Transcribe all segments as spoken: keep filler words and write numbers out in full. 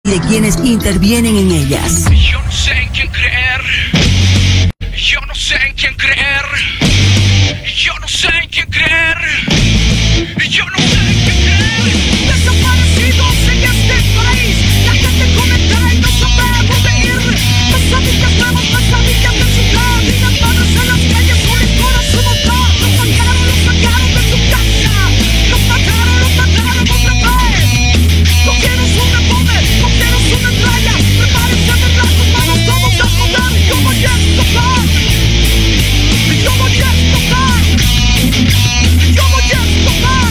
de quienes intervienen en ellas. Yo no sé en quién creer. Yo no sé en quién creer. Yo no sé en quién creer. Yo no sé en quién creer. Desaparecidos en este país. La gente comenta y no sabe a dónde ir. Pesadillas nuevas, pesadillas de ciudad. Y las manos en las calles, su licor a su motor. Los sacaron, los sacaron de su casa. Los mataron, los mataron otra vez. No quiero su reponer, no quiero su metralla. Prepárense de brazos, manos todos a joder. Yo voy a tocar. Yo voy a tocar. Yo voy a tocar.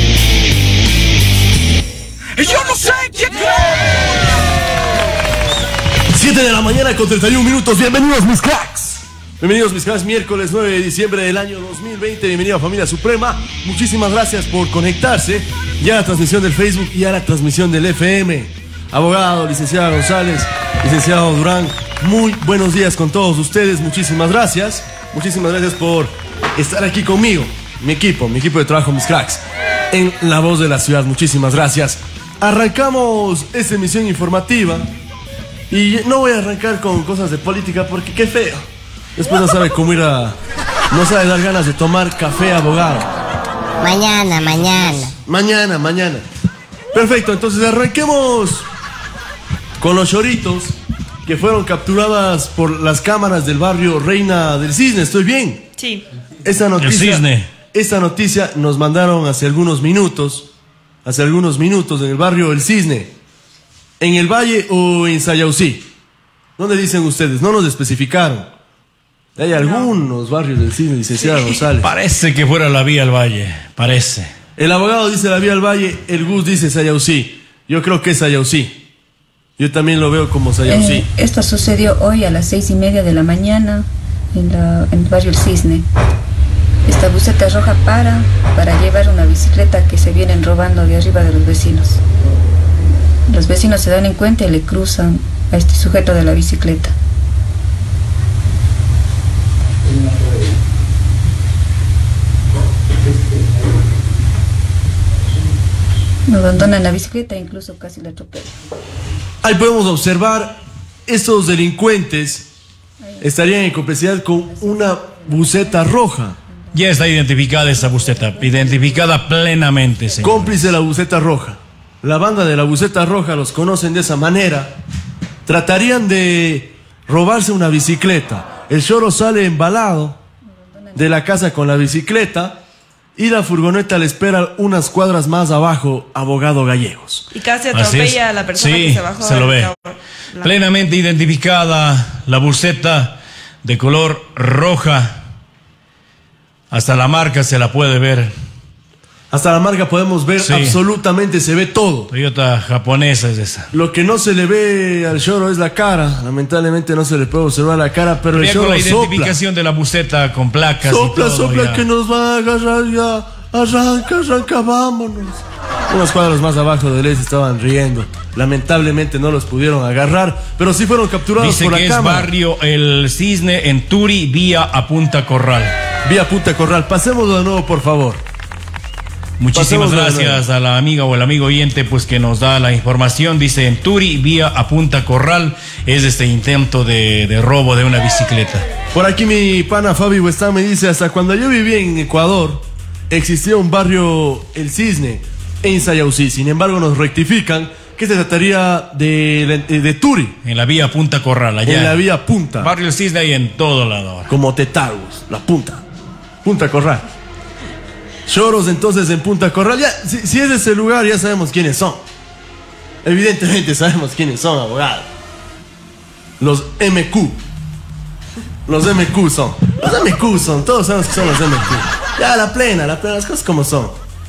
Yo no sé quién creer. siete de la mañana con treinta y un minutos. Bienvenidos mis cracks. Bienvenidos mis cracks, miércoles nueve de diciembre del año dos mil veinte. Bienvenido a Familia Suprema. Muchísimas gracias por conectarse ya a la transmisión del Facebook y a la transmisión del F M. Abogado, licenciada González, licenciado Durán, muy buenos días con todos ustedes. Muchísimas gracias. Muchísimas gracias por estar aquí conmigo, mi equipo, mi equipo de trabajo, mis cracks, en La Voz de la Ciudad. Muchísimas gracias. Arrancamos esta emisión informativa y no voy a arrancar con cosas de política porque qué feo. Después no sabe cómo ir a... No sabe dar ganas de tomar café, abogado. Mañana, mañana. Mañana, mañana. Perfecto, entonces arranquemos con los choritos que fueron capturadas por las cámaras del barrio Reina del Cisne. ¿Estoy bien? Sí. Esta noticia, El Cisne. Esta noticia nos mandaron hace algunos minutos, hace algunos minutos en el barrio El Cisne, en el Valle o en Sayausí. ¿Dónde dicen ustedes? No nos especificaron. Hay algunos barrios del Cisne, licenciada sí. González. Parece que fuera la vía al Valle, parece. El abogado dice la vía al Valle, el Gus dice Sayausí. Yo creo que es Sayausí. Yo también lo veo como Sayausí. Eh, esto sucedió hoy a las seis y media de la mañana en, la, en el barrio El Cisne. Esta buseta roja para para llevar una bicicleta que se vienen robando de arriba de los vecinos. Los vecinos se dan en cuenta y le cruzan a este sujeto de la bicicleta. Me abandonan la bicicleta e incluso casi la atropellan. Ahí podemos observar, estos delincuentes estarían en complicidad con una buseta roja. Ya está identificada esa buseta, identificada plenamente, señor. Cómplice de la buseta roja. La banda de la buseta roja los conocen de esa manera. Tratarían de robarse una bicicleta. El choro sale embalado de la casa con la bicicleta y la furgoneta le espera unas cuadras más abajo, abogado Gallegos. Y casi atropella a la persona sí, que se bajó. Se lo ve. Blanco. Plenamente identificada la buseta de color roja. Hasta la marca se la puede ver. Hasta la marca podemos ver, sí. Absolutamente se ve todo. Toyota japonesa es esa. Lo que no se le ve al choro es la cara. Lamentablemente no se le puede observar la cara, pero el choro con la sopla. Identificación de la buseta con placas Sopla, y todo, sopla ya. Que nos va a agarrar ya. Arranca, arranca, vámonos. Unos cuadros más abajo de él se estaban riendo. Lamentablemente no los pudieron agarrar, pero sí fueron capturados Dice por que la es cámara. barrio El Cisne en Turi, vía a Punta Corral. Vía Punta Corral. Pasémoslo de nuevo, por favor. Muchísimas Pasémoslo gracias a la amiga o el amigo oyente pues que nos da la información. Dice en Turi, vía a Punta Corral, es este intento de, de robo de una bicicleta. Por aquí mi pana Fabi Huestán me dice, hasta cuando yo vivía en Ecuador, existía un barrio El Cisne en Sayausí. Sin embargo, nos rectifican que se trataría de, de, de Turi. En la vía Punta Corral, allá. En la vía Punta. Barrio El Cisne ahí en todo lado. Como Tetagos, la Punta. Punta Corral. Choros entonces en Punta Corral. Ya, si, si es ese lugar, ya sabemos quiénes son. Evidentemente sabemos quiénes son, abogado. Los M Q. Los M Q son. Los M Q son, todos sabemos que son los M Q. Ya, la plena, la plena, las cosas como son.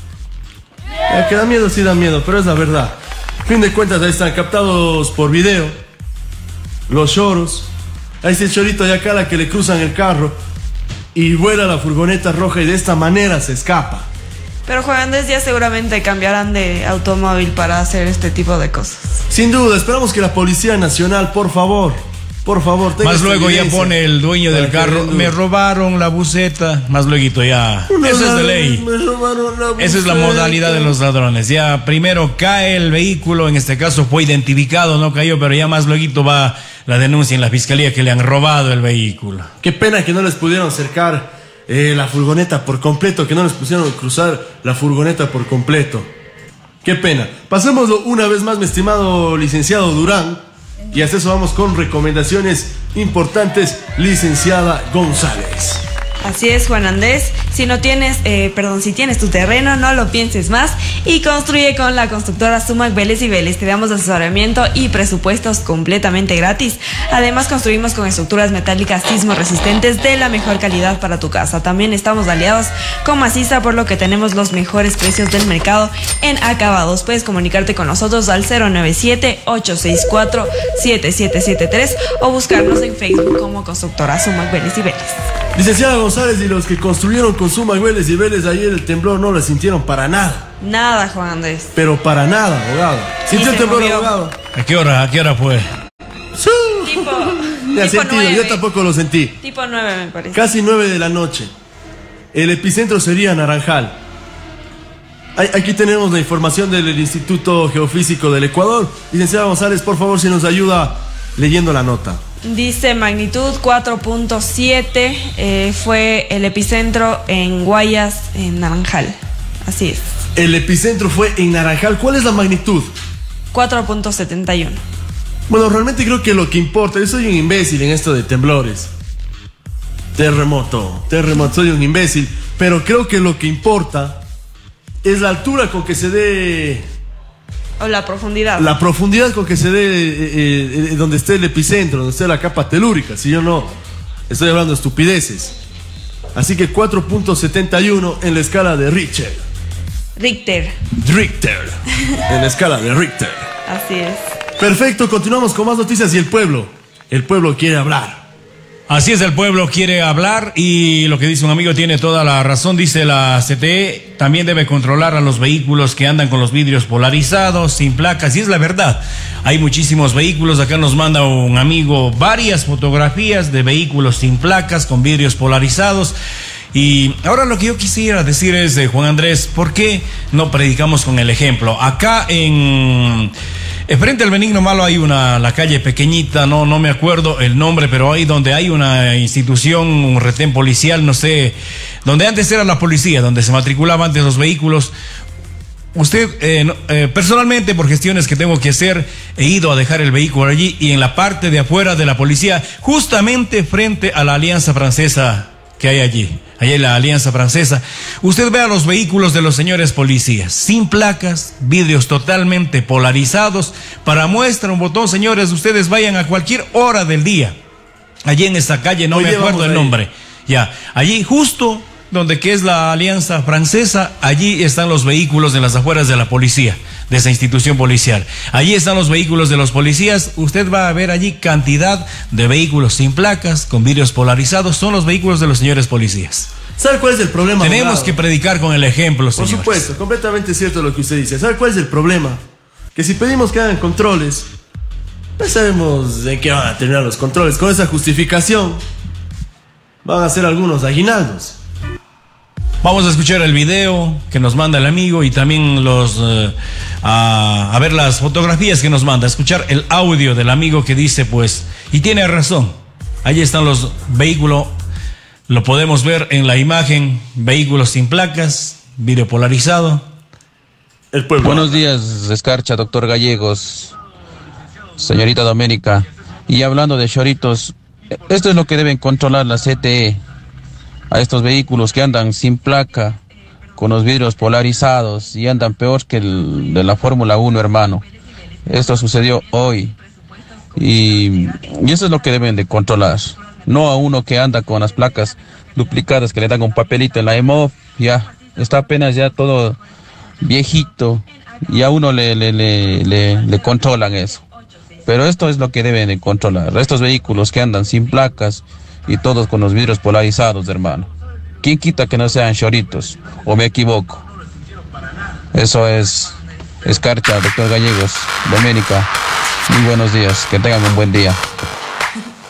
Ya, que da miedo, sí da miedo, pero es la verdad. Fin de cuentas, ahí están captados por video los choros. Ahí está el chorito de acá, la que le cruzan el carro y vuela la furgoneta roja y de esta manera se escapa. Pero Juan Andrés, ya seguramente cambiarán de automóvil para hacer este tipo de cosas. Sin duda, esperamos que la Policía Nacional, por favor, Por favor, tenga más esta luego ya evidencia pone el dueño del para que carro, den me duda. robaron la buseta, más luego ya, Unos eso es de ladrones ley. me robaron la Esa es la buseta. modalidad de los ladrones. Ya primero cae el vehículo, en este caso fue identificado, no cayó, pero ya más luego va la denuncia en la fiscalía que le han robado el vehículo. Qué pena que no les pudieron acercar eh, la furgoneta por completo, que no les pusieron cruzar la furgoneta por completo. Qué pena. Pasémoslo una vez más, mi estimado licenciado Durán, y hasta eso vamos con recomendaciones importantes, licenciada González. Así es, Juan Andrés. Si no tienes, eh, perdón, si tienes tu terreno, no lo pienses más y construye con la constructora Sumac Vélez y Vélez. Te damos asesoramiento y presupuestos completamente gratis. Además, construimos con estructuras metálicas sismo resistentes de la mejor calidad para tu casa. También estamos aliados con Maciza, por lo que tenemos los mejores precios del mercado en acabados. Puedes comunicarte con nosotros al cero nueve siete, ocho seis cuatro, siete siete siete tres o buscarnos en Facebook como constructora Sumac Vélez y Vélez. Licenciada González, y los que construyeron con Sumac Vélez y Vélez ayer el temblor no lo sintieron para nada. Nada, Juan Andrés. Pero para nada, abogado. ¿Sintió el se temblor, movió. abogado? ¿A qué hora? ¿A qué hora fue? ¡Sí! Tipo, Ya tipo sentido, nueve. yo tampoco lo sentí. Tipo nueve, me parece. Casi nueve de la noche. El epicentro sería Naranjal. Ay, aquí tenemos la información del Instituto Geofísico del Ecuador. Licenciada González, por favor, si nos ayuda leyendo la nota. Dice magnitud cuatro punto siete, eh, fue el epicentro en Guayas, en Naranjal. Así es. El epicentro fue en Naranjal. ¿Cuál es la magnitud? cuatro punto setenta y uno. Bueno, realmente creo que lo que importa, yo soy un imbécil en esto de temblores. Terremoto, terremoto, soy un imbécil. Pero creo que lo que importa es la altura con que se dé, O la profundidad. la profundidad con que se dé eh, eh, donde esté el epicentro, donde esté la capa telúrica. Si yo no estoy hablando de estupideces. Así que cuatro punto setenta y uno en la escala de Richter. Richter. Richter. En la escala de Richter. Así es. Perfecto, continuamos con más noticias y el pueblo. El pueblo quiere hablar. Así es, el pueblo quiere hablar y lo que dice un amigo tiene toda la razón. Dice la C T E, también debe controlar a los vehículos que andan con los vidrios polarizados, sin placas, y es la verdad. Hay muchísimos vehículos, acá nos manda un amigo varias fotografías de vehículos sin placas, con vidrios polarizados. Y ahora lo que yo quisiera decir es, eh, Juan Andrés, ¿por qué no predicamos con el ejemplo? Acá en... Eh, frente al Benigno Malo hay una, la calle pequeñita, no, no me acuerdo el nombre, pero ahí donde hay una institución, un retén policial, no sé, donde antes era la policía, donde se matriculaban antes los vehículos. Usted, eh, no, eh, personalmente, por gestiones que tengo que hacer, he ido a dejar el vehículo allí y en la parte de afuera de la policía, justamente frente a la Alianza Francesa que hay allí, allí hay la Alianza Francesa, usted ve a los vehículos de los señores policías, sin placas, vidrios totalmente polarizados, para muestra un botón, señores, ustedes vayan a cualquier hora del día, allí en esta calle, no Hoy me día acuerdo vamos el ahí. nombre, ya, allí justo donde que es la Alianza Francesa, allí están los vehículos de las afueras de la policía, de esa institución policial. Allí están los vehículos de los policías. Usted va a ver allí cantidad de vehículos sin placas, con vidrios polarizados. Son los vehículos de los señores policías. ¿Sabe cuál es el problema, Tenemos abogado? que predicar con el ejemplo, Por señores. supuesto, completamente cierto lo que usted dice. ¿Sabe cuál es el problema? Que si pedimos que hagan controles, no sabemos en qué van a terminar los controles. Con esa justificación van a ser algunos aguinaldos. Vamos a escuchar el video que nos manda el amigo y también los eh, a, a ver las fotografías que nos manda, escuchar el audio del amigo que dice pues, y tiene razón, allí están los vehículos, lo podemos ver en la imagen, vehículos sin placas, vidrio polarizado. El pueblo. Buenos días, Escarcha, doctor Gallegos, señorita Doménica. Y hablando de choritos, esto es lo que deben controlar la C T E. A estos vehículos que andan sin placa, con los vidrios polarizados y andan peor que el de la Fórmula uno, hermano. Esto sucedió hoy y, y eso es lo que deben de controlar. No a uno que anda con las placas duplicadas, que le dan un papelito en la E M O F, ya está apenas ya todo viejito y a uno le, le, le, le, le controlan eso. Pero esto es lo que deben de controlar, estos vehículos que andan sin placas y todos con los vidrios polarizados, hermano. ¿Quién quita que no sean choritos? ¿O me equivoco? Eso es Escarcha, doctor Gallegos, Doménica. Muy buenos días, que tengan un buen día.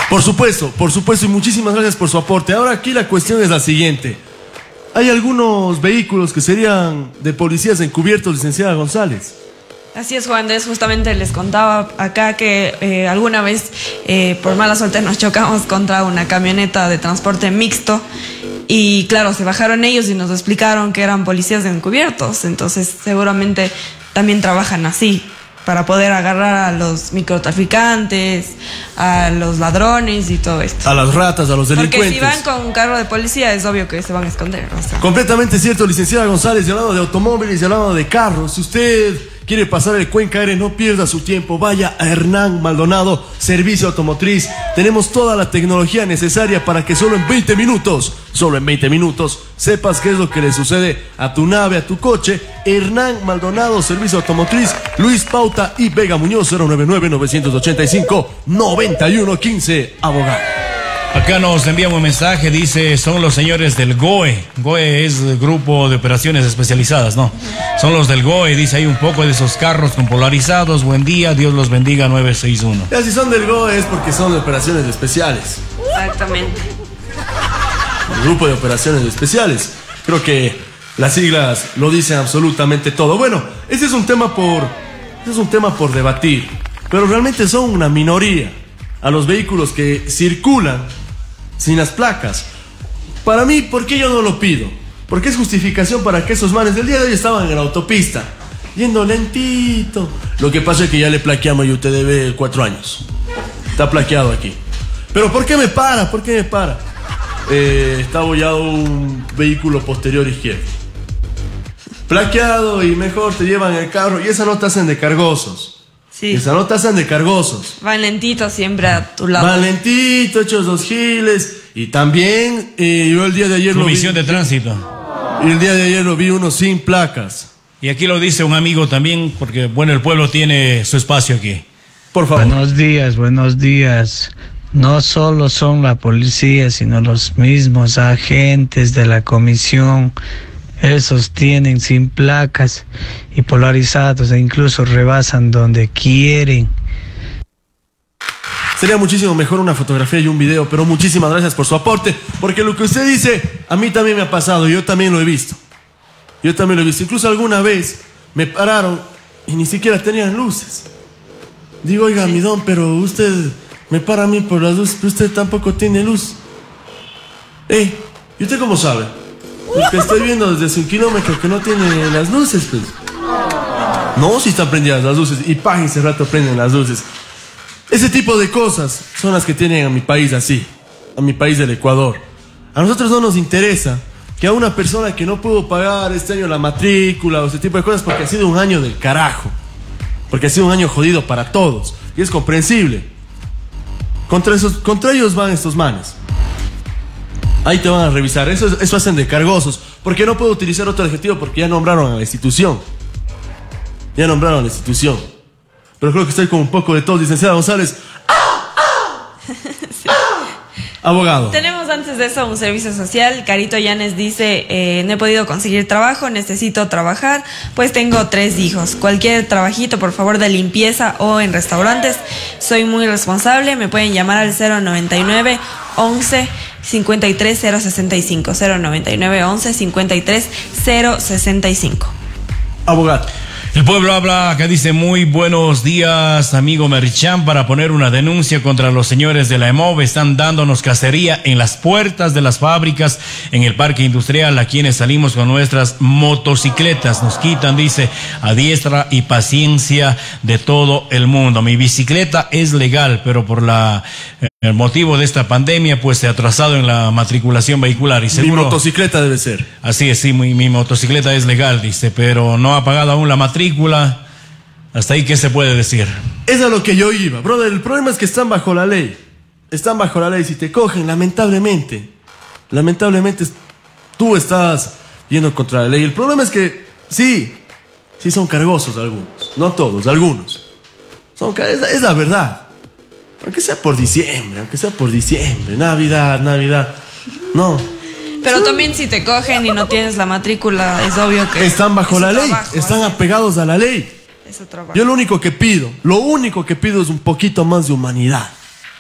Por supuesto, por supuesto, y muchísimas gracias por su aporte. Ahora aquí la cuestión es la siguiente. Hay algunos vehículos que serían de policías encubiertos, licenciada González. Así es, Juan Andrés, justamente les contaba acá que eh, alguna vez eh, por mala suerte nos chocamos contra una camioneta de transporte mixto y claro, se bajaron ellos y nos explicaron que eran policías encubiertos, entonces seguramente también trabajan así para poder agarrar a los microtraficantes, a los ladrones y todo esto. A las ratas, a los delincuentes. Porque si van con un carro de policía es obvio que se van a esconder. O sea. Completamente cierto, licenciada González, y hablando de automóviles y hablando de carros, si usted quiere pasar el Cuenca Aire, no pierda su tiempo, vaya a Hernán Maldonado, Servicio Automotriz. Tenemos toda la tecnología necesaria para que solo en veinte minutos, solo en veinte minutos, sepas qué es lo que le sucede a tu nave, a tu coche. Hernán Maldonado, Servicio Automotriz, Luis Pauta y Vega Muñoz, cero nueve nueve, nueve ocho cinco, nueve uno uno cinco, abogado. Acá nos envían un mensaje, dice, son los señores del G O E. G O E es Grupo de Operaciones Especializadas, ¿no? Son los del G O E, dice, hay un poco de esos carros con polarizados. Buen día, Dios los bendiga, nueve seis uno. Ya, si son del G O E es porque son de operaciones especiales. Exactamente. El Grupo de Operaciones Especiales. Creo que las siglas lo dicen absolutamente todo. Bueno, ese es un tema por, ese es un tema por debatir, pero realmente son una minoría a los vehículos que circulan sin las placas. Para mí, ¿por qué yo no lo pido? Porque es justificación para que esos manes del día de hoy estaban en la autopista, yendo lentito. Lo que pasa es que ya le plaqueamos a U T D B cuatro años. Está plaqueado aquí. Pero ¿por qué me para? ¿Por qué me para? Eh, está abollado un vehículo posterior izquierdo. Plaqueado y mejor te llevan el carro. Y esa no te hacen de cargosos. Sí. Esa no te hacen de cargosos. Van lentitos siempre a tu lado. Van lentito, hechos los giles. Y también eh, yo el día de ayer lo vi. Comisión de tránsito. Y el día de ayer lo vi uno sin placas. Y aquí lo dice un amigo también, porque bueno, el pueblo tiene su espacio aquí. Por favor. Buenos días, buenos días. No solo son la policía, sino los mismos agentes de la comisión. Esos tienen sin placas y polarizados e incluso rebasan donde quieren. Sería muchísimo mejor una fotografía y un video, pero muchísimas gracias por su aporte, porque lo que usted dice, a mí también me ha pasado, yo también lo he visto. Yo también lo he visto. Incluso alguna vez me pararon y ni siquiera tenían luces. Digo, oiga, mi don, pero usted me para a mí por las luces, pero usted tampoco tiene luz. Eh, ¿y usted cómo sabe? Porque estoy viendo desde hace un kilómetro que no tiene las luces, pues. No, si están prendidas las luces. Y pa, ese rato prenden las luces. Ese tipo de cosas son las que tienen a mi país así. A mi país del Ecuador. A nosotros no nos interesa que a una persona que no pudo pagar este año la matrícula o ese tipo de cosas porque ha sido un año del carajo. Porque ha sido un año jodido para todos. Y es comprensible. Contra, esos, contra ellos van estos manes. Ahí te van a revisar. Eso, eso hacen de cargosos. Porque no puedo utilizar otro adjetivo porque ya nombraron a la institución. Ya nombraron a la institución. Pero creo que estoy con un poco de tos, licenciada González. ¡Ah! ¡Ah! Sí. ¡Ah! Abogado. Tenemos antes de eso un servicio social. Carito Llanes dice, eh, no he podido conseguir trabajo, necesito trabajar, pues tengo tres hijos. Cualquier trabajito, por favor, de limpieza o en restaurantes. Soy muy responsable, me pueden llamar al cero noventa y nueve, once, cincuenta y tres, cero sesenta y cinco. cero noventa y nueve, once, cincuenta y tres, cero sesenta y cinco. Abogado. El pueblo habla, acá dice, muy buenos días, amigo Merchan, para poner una denuncia contra los señores de la EMOV. Están dándonos cacería en las puertas de las fábricas, en el parque industrial, a quienes salimos con nuestras motocicletas. Nos quitan, dice, a diestra y paciencia de todo el mundo. Mi bicicleta es legal, pero por la el motivo de esta pandemia, pues se ha atrasado en la matriculación vehicular. Y seguro, mi motocicleta debe ser. Así es, sí, mi, mi motocicleta es legal, dice, pero no ha pagado aún la matrícula. Hasta ahí, ¿qué se puede decir? Eso es lo que yo iba, brother. El problema es que están bajo la ley. Están bajo la ley. Si te cogen, lamentablemente, lamentablemente, tú estás yendo contra la ley. El problema es que, sí, sí son cargosos algunos. No todos, algunos. Son, es, es la verdad. Aunque sea por diciembre, aunque sea por diciembre, Navidad, Navidad. No. Pero también si te cogen y no tienes la matrícula, es obvio que... Están bajo la ley, trabajo, están así. apegados a la ley. Es su trabajo. Yo lo único que pido, lo único que pido es un poquito más de humanidad.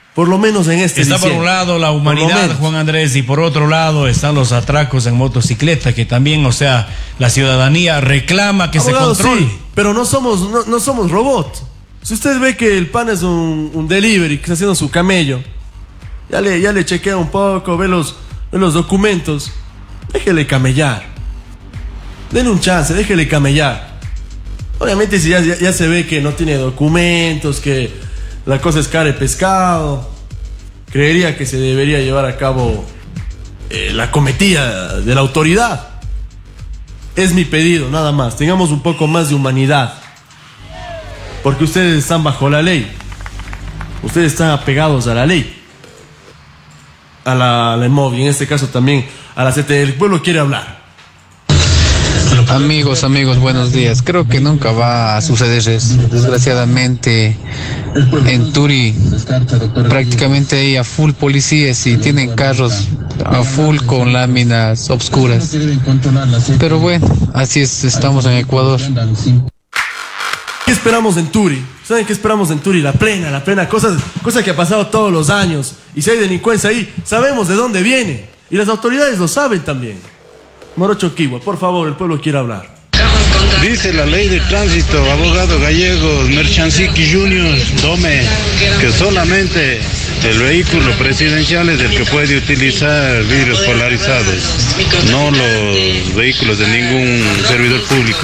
Por lo menos en este Está diciembre. por un lado la humanidad, Juan Andrés, y por otro lado están los atracos en motocicleta, que también, o sea, la ciudadanía reclama que Abogado, se controle. sí, pero no somos, no, no somos robots. Si usted ve que el pan es un, un delivery, que está haciendo su camello, ya le, ya le chequea un poco, ve los, ve los documentos, déjele camellar. Denle un chance, déjele camellar. Obviamente si ya, ya, ya se ve que no tiene documentos, que la cosa es cara de pescado, creería que se debería llevar a cabo eh, la cometida de la autoridad. Es mi pedido, nada más. Tengamos un poco más de humanidad. Porque ustedes están bajo la ley. Ustedes están apegados a la ley. A la, a la EMOVI, en este caso también a la C T E. El pueblo quiere hablar. Amigos, amigos, buenos días. Creo que nunca va a suceder eso. Desgraciadamente, en Turi prácticamente hay a full policías y tienen carros a full con láminas obscuras. Pero bueno, así es, estamos en Ecuador. ¿Qué esperamos en Turi? ¿Saben qué esperamos en Turi? La plena, la plena, cosa, cosa que ha pasado todos los años. Y si hay delincuencia ahí, sabemos de dónde viene. Y las autoridades lo saben también. Morocho Kiwa, por favor, el pueblo quiere hablar. Dice la ley de tránsito, abogado Gallegos, Merchansiki Junior, Dome, que solamente el vehículo presidencial es el que puede utilizar vidrios polarizados, no los vehículos de ningún servidor público.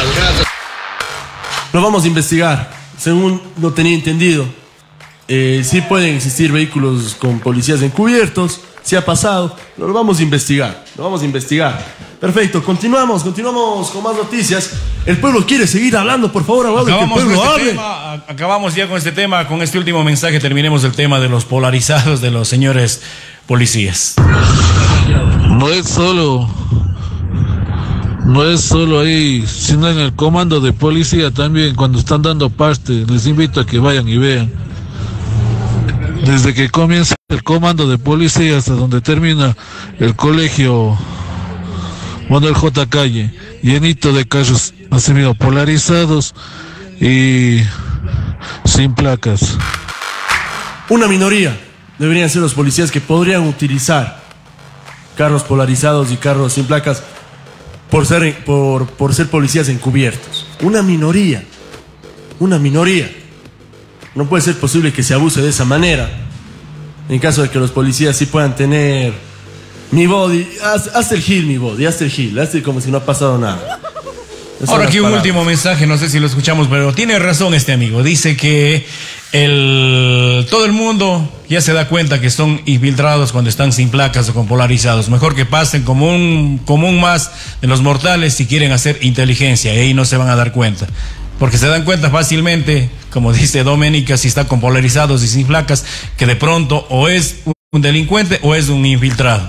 Lo vamos a investigar. Según lo tenía entendido, eh, sí pueden existir vehículos con policías encubiertos. Si ha pasado, lo vamos a investigar. Lo vamos a investigar. Perfecto, continuamos, continuamos con más noticias. El pueblo quiere seguir hablando, por favor, abogado, que el pueblo este hable. tema, acabamos ya con este tema, con este último mensaje terminemos el tema de los polarizados de los señores policías. No es solo, no es solo ahí, sino en el comando de policía también, cuando están dando parte, les invito a que vayan y vean. Desde que comienza el comando de policía hasta donde termina el colegio Manuel J. Calle, llenito de carros así mismo polarizados y sin placas. Una minoría deberían ser los policías que podrían utilizar carros polarizados y carros sin placas por ser, por, por ser policías encubiertos. Una minoría. Una minoría. No puede ser posible que se abuse de esa manera. En caso de que los policías sí puedan tener mi body, haz, hazte el gil, mi body, hazte el gil, hazte como si no ha pasado nada. Esas Ahora aquí un palabras. último mensaje, no sé si lo escuchamos, pero tiene razón este amigo. Dice que el, todo el mundo ya se da cuenta que son infiltrados cuando están sin placas o con polarizados. Mejor que pasen como un, como un más de los mortales si quieren hacer inteligencia, y ahí no se van a dar cuenta. Porque se dan cuenta fácilmente, como dice Doménica, si está con polarizados y sin placas, que de pronto o es un delincuente o es un infiltrado.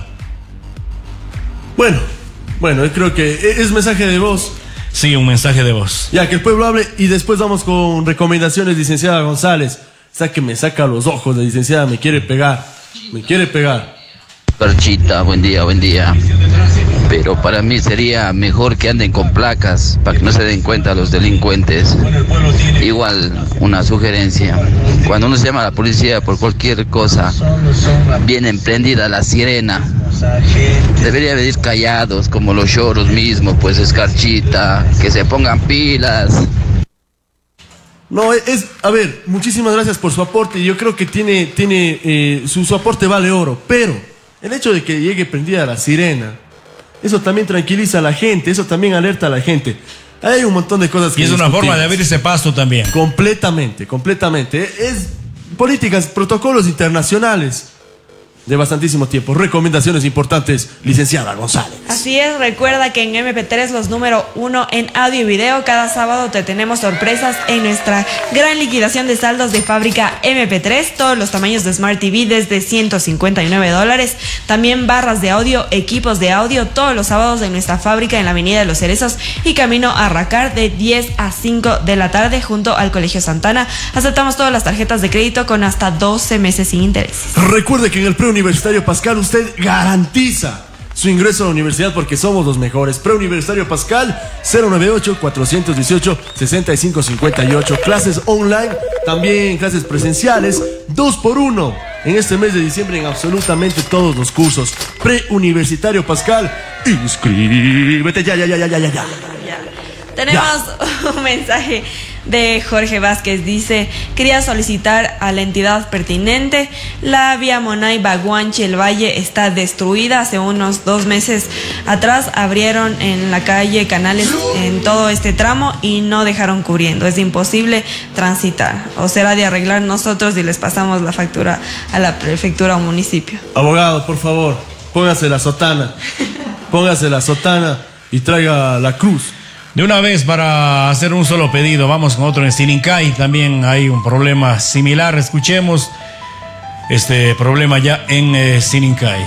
Bueno, bueno, yo creo que es mensaje de voz. Sí, un mensaje de voz. Ya, que el pueblo hable y después vamos con recomendaciones, licenciada González. Esa que me saca los ojos, la licenciada me quiere pegar, me quiere pegar. Parchita, buen día, buen día. Pero para mí sería mejor que anden con placas para que no se den cuenta los delincuentes. Igual, una sugerencia. Cuando uno se llama a la policía por cualquier cosa, viene emprendida la sirena. Debería venir callados, como los choros mismos, pues escarchita, que se pongan pilas. No, es, a ver, muchísimas gracias por su aporte. Yo creo que tiene, tiene, eh, su, su aporte vale oro, pero el hecho de que llegue prendida la sirena, eso también tranquiliza a la gente, eso también alerta a la gente. Hay un montón de cosas que Y es una discutimos. forma de abrirse paso también. Completamente, completamente. Es políticas, protocolos internacionales de bastantísimo tiempo. Recomendaciones importantes, licenciada González. Así es, recuerda que en eme pe tres los número uno en audio y video, cada sábado te tenemos sorpresas en nuestra gran liquidación de saldos de fábrica eme pe tres, todos los tamaños de Smart T V desde ciento cincuenta y nueve dólares, también barras de audio, equipos de audio, todos los sábados en nuestra fábrica en la avenida de Los Cerezos y camino a Racar de diez a cinco de la tarde junto al Colegio Santana. Aceptamos todas las tarjetas de crédito con hasta doce meses sin intereses. Recuerde que en el Preuniversitario Pascal usted garantiza su ingreso a la universidad porque somos los mejores. Preuniversitario Pascal, cero nueve ocho, cuatro uno ocho, seis cinco cinco ocho. Clases online, también clases presenciales, dos por uno. en este mes de diciembre en absolutamente todos los cursos. Preuniversitario Pascal, inscríbete ya, ya, ya, ya, ya, ya. Tenemos ya. un mensaje de Jorge Vázquez. Dice: quería solicitar a la entidad pertinente. La vía Monay Baguanchi El Valle está destruida. Hace unos dos meses atrás abrieron en la calle canales en todo este tramo y no dejaron cubriendo. Es imposible transitar. O será de arreglar nosotros y les pasamos la factura a la prefectura o municipio. Abogado, por favor, póngase la sotana. Póngase la sotana y traiga la cruz. De una vez, para hacer un solo pedido, vamos con otro en Sinincay. También hay un problema similar. Escuchemos este problema ya en eh, Sinincay.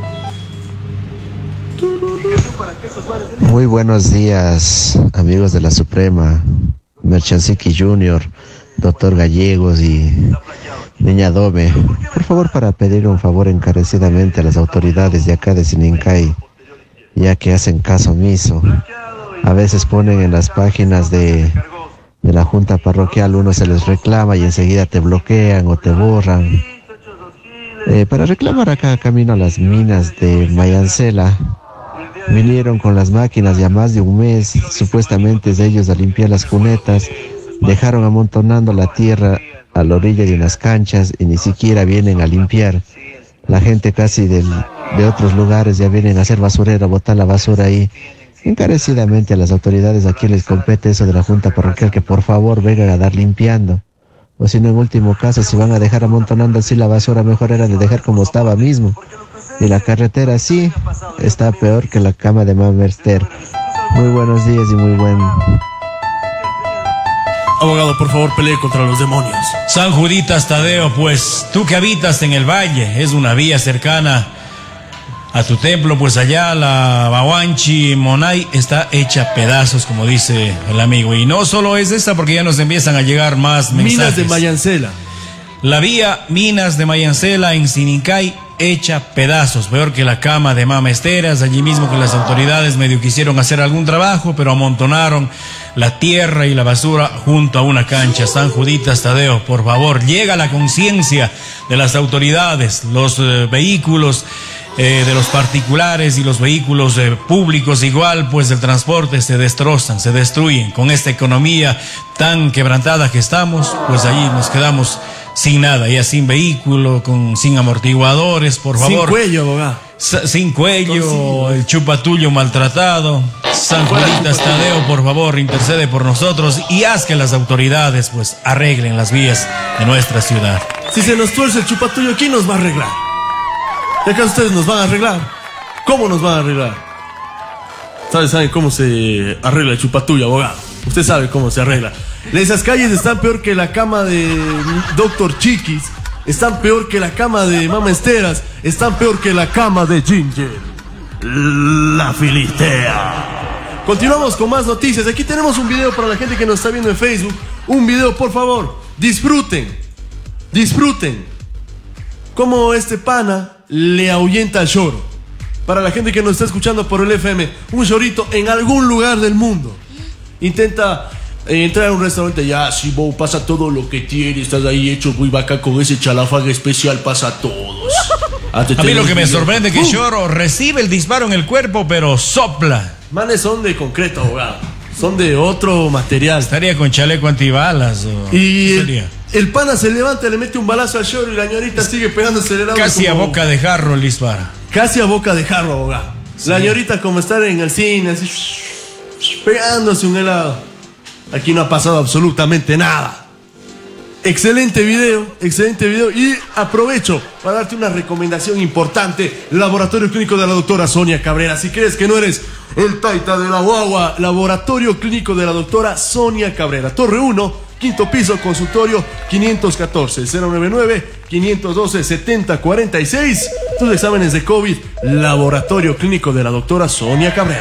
Muy buenos días, amigos de la Suprema, Merchansiki Junior, doctor Gallegos y Niña Dome. Por favor, para pedir un favor encarecidamente a las autoridades de acá de Sinincay, ya que hacen caso omiso. A veces ponen en las páginas de, de la junta parroquial, uno se les reclama y enseguida te bloquean o te borran. Eh, para reclamar acá camino a las minas de Mayancela, vinieron con las máquinas ya más de un mes, supuestamente de ellos a limpiar las cunetas, dejaron amontonando la tierra a la orilla de unas canchas y ni siquiera vienen a limpiar. La gente casi del, de otros lugares ya vienen a hacer basurero, a botar la basura ahí. Encarecidamente a las autoridades a quien les compete eso de la junta parroquial, que por favor vengan a dar limpiando. O si no, en último caso, si van a dejar amontonando así la basura, mejor era de dejar como estaba mismo. Y la carretera sí está peor que la cama de Mamerster. Muy buenos días y muy buen... Abogado, por favor, pelee contra los demonios. San Juditas Tadeo, pues tú que habitas en el valle, es una vía cercana a tu templo, pues allá la Baguanchi Monay está hecha pedazos, como dice el amigo. Y no solo es esta, porque ya nos empiezan a llegar más mensajes. Minas de Mayancela. La vía Minas de Mayancela en Sinincay hecha pedazos, peor que la cama de Mamesteras. Allí mismo que las autoridades medio quisieron hacer algún trabajo, pero amontonaron la tierra y la basura junto a una cancha. San Juditas Tadeo, por favor, llega a la conciencia de las autoridades. Los eh, vehículos Eh, de los particulares y los vehículos eh, públicos igual, pues el transporte se destrozan, se destruyen. Con esta economía tan quebrantada que estamos, pues allí nos quedamos sin nada, ya sin vehículo, con, sin amortiguadores, por favor. Sin cuello, abogado. S sin cuello, el chupatullo maltratado. San Juditas Tadeo, por favor, intercede por nosotros y haz que las autoridades pues arreglen las vías de nuestra ciudad. Si se nos tuerce el chupatullo, ¿quién nos va a arreglar? ¿De acá ustedes nos van a arreglar? ¿Cómo nos van a arreglar? ¿Saben, saben cómo se arregla el chupatullo, abogado? Usted sabe cómo se arregla. Esas calles están peor que la cama de doctor Chiquis, están peor que la cama de Mama Esteras, están peor que la cama de Ginger, la Filistea. Continuamos con más noticias. Aquí tenemos un video para la gente que nos está viendo en Facebook. Un video, por favor. Disfruten. Disfruten. Cómo este pana le ahuyenta al choro. Para la gente que nos está escuchando por el F M, un chorito en algún lugar del mundo intenta eh, entrar a un restaurante. Ya, si vos pasa todo lo que tienes, estás ahí hecho muy bacán con ese chalafaga especial, pasa a todos. A mí lo que me sorprende es que uh. Choro recibe el disparo en el cuerpo, pero sopla. Manes son de concreto, abogado. Son de otro material. Estaría con chaleco antibalas. O... Y el, el pana se levanta, le mete un balazo al choro y la ñorita sigue pegando acelerado. Casi como... a boca de jarro el dispara. Casi a boca de jarro, abogado. Sí. La ñorita como estar en el cine, así, pegándose un helado. Aquí no ha pasado absolutamente nada. Excelente video, excelente video. Y aprovecho para darte una recomendación importante. Laboratorio Clínico de la doctora Sonia Cabrera. Si crees que no eres el taita de la guagua, Laboratorio Clínico de la doctora Sonia Cabrera. Torre uno, quinto piso, consultorio quinientos catorce, cero nueve nueve, quinientos doce, setenta cuarenta y seis. Tus exámenes de COVID, Laboratorio Clínico de la doctora Sonia Cabrera.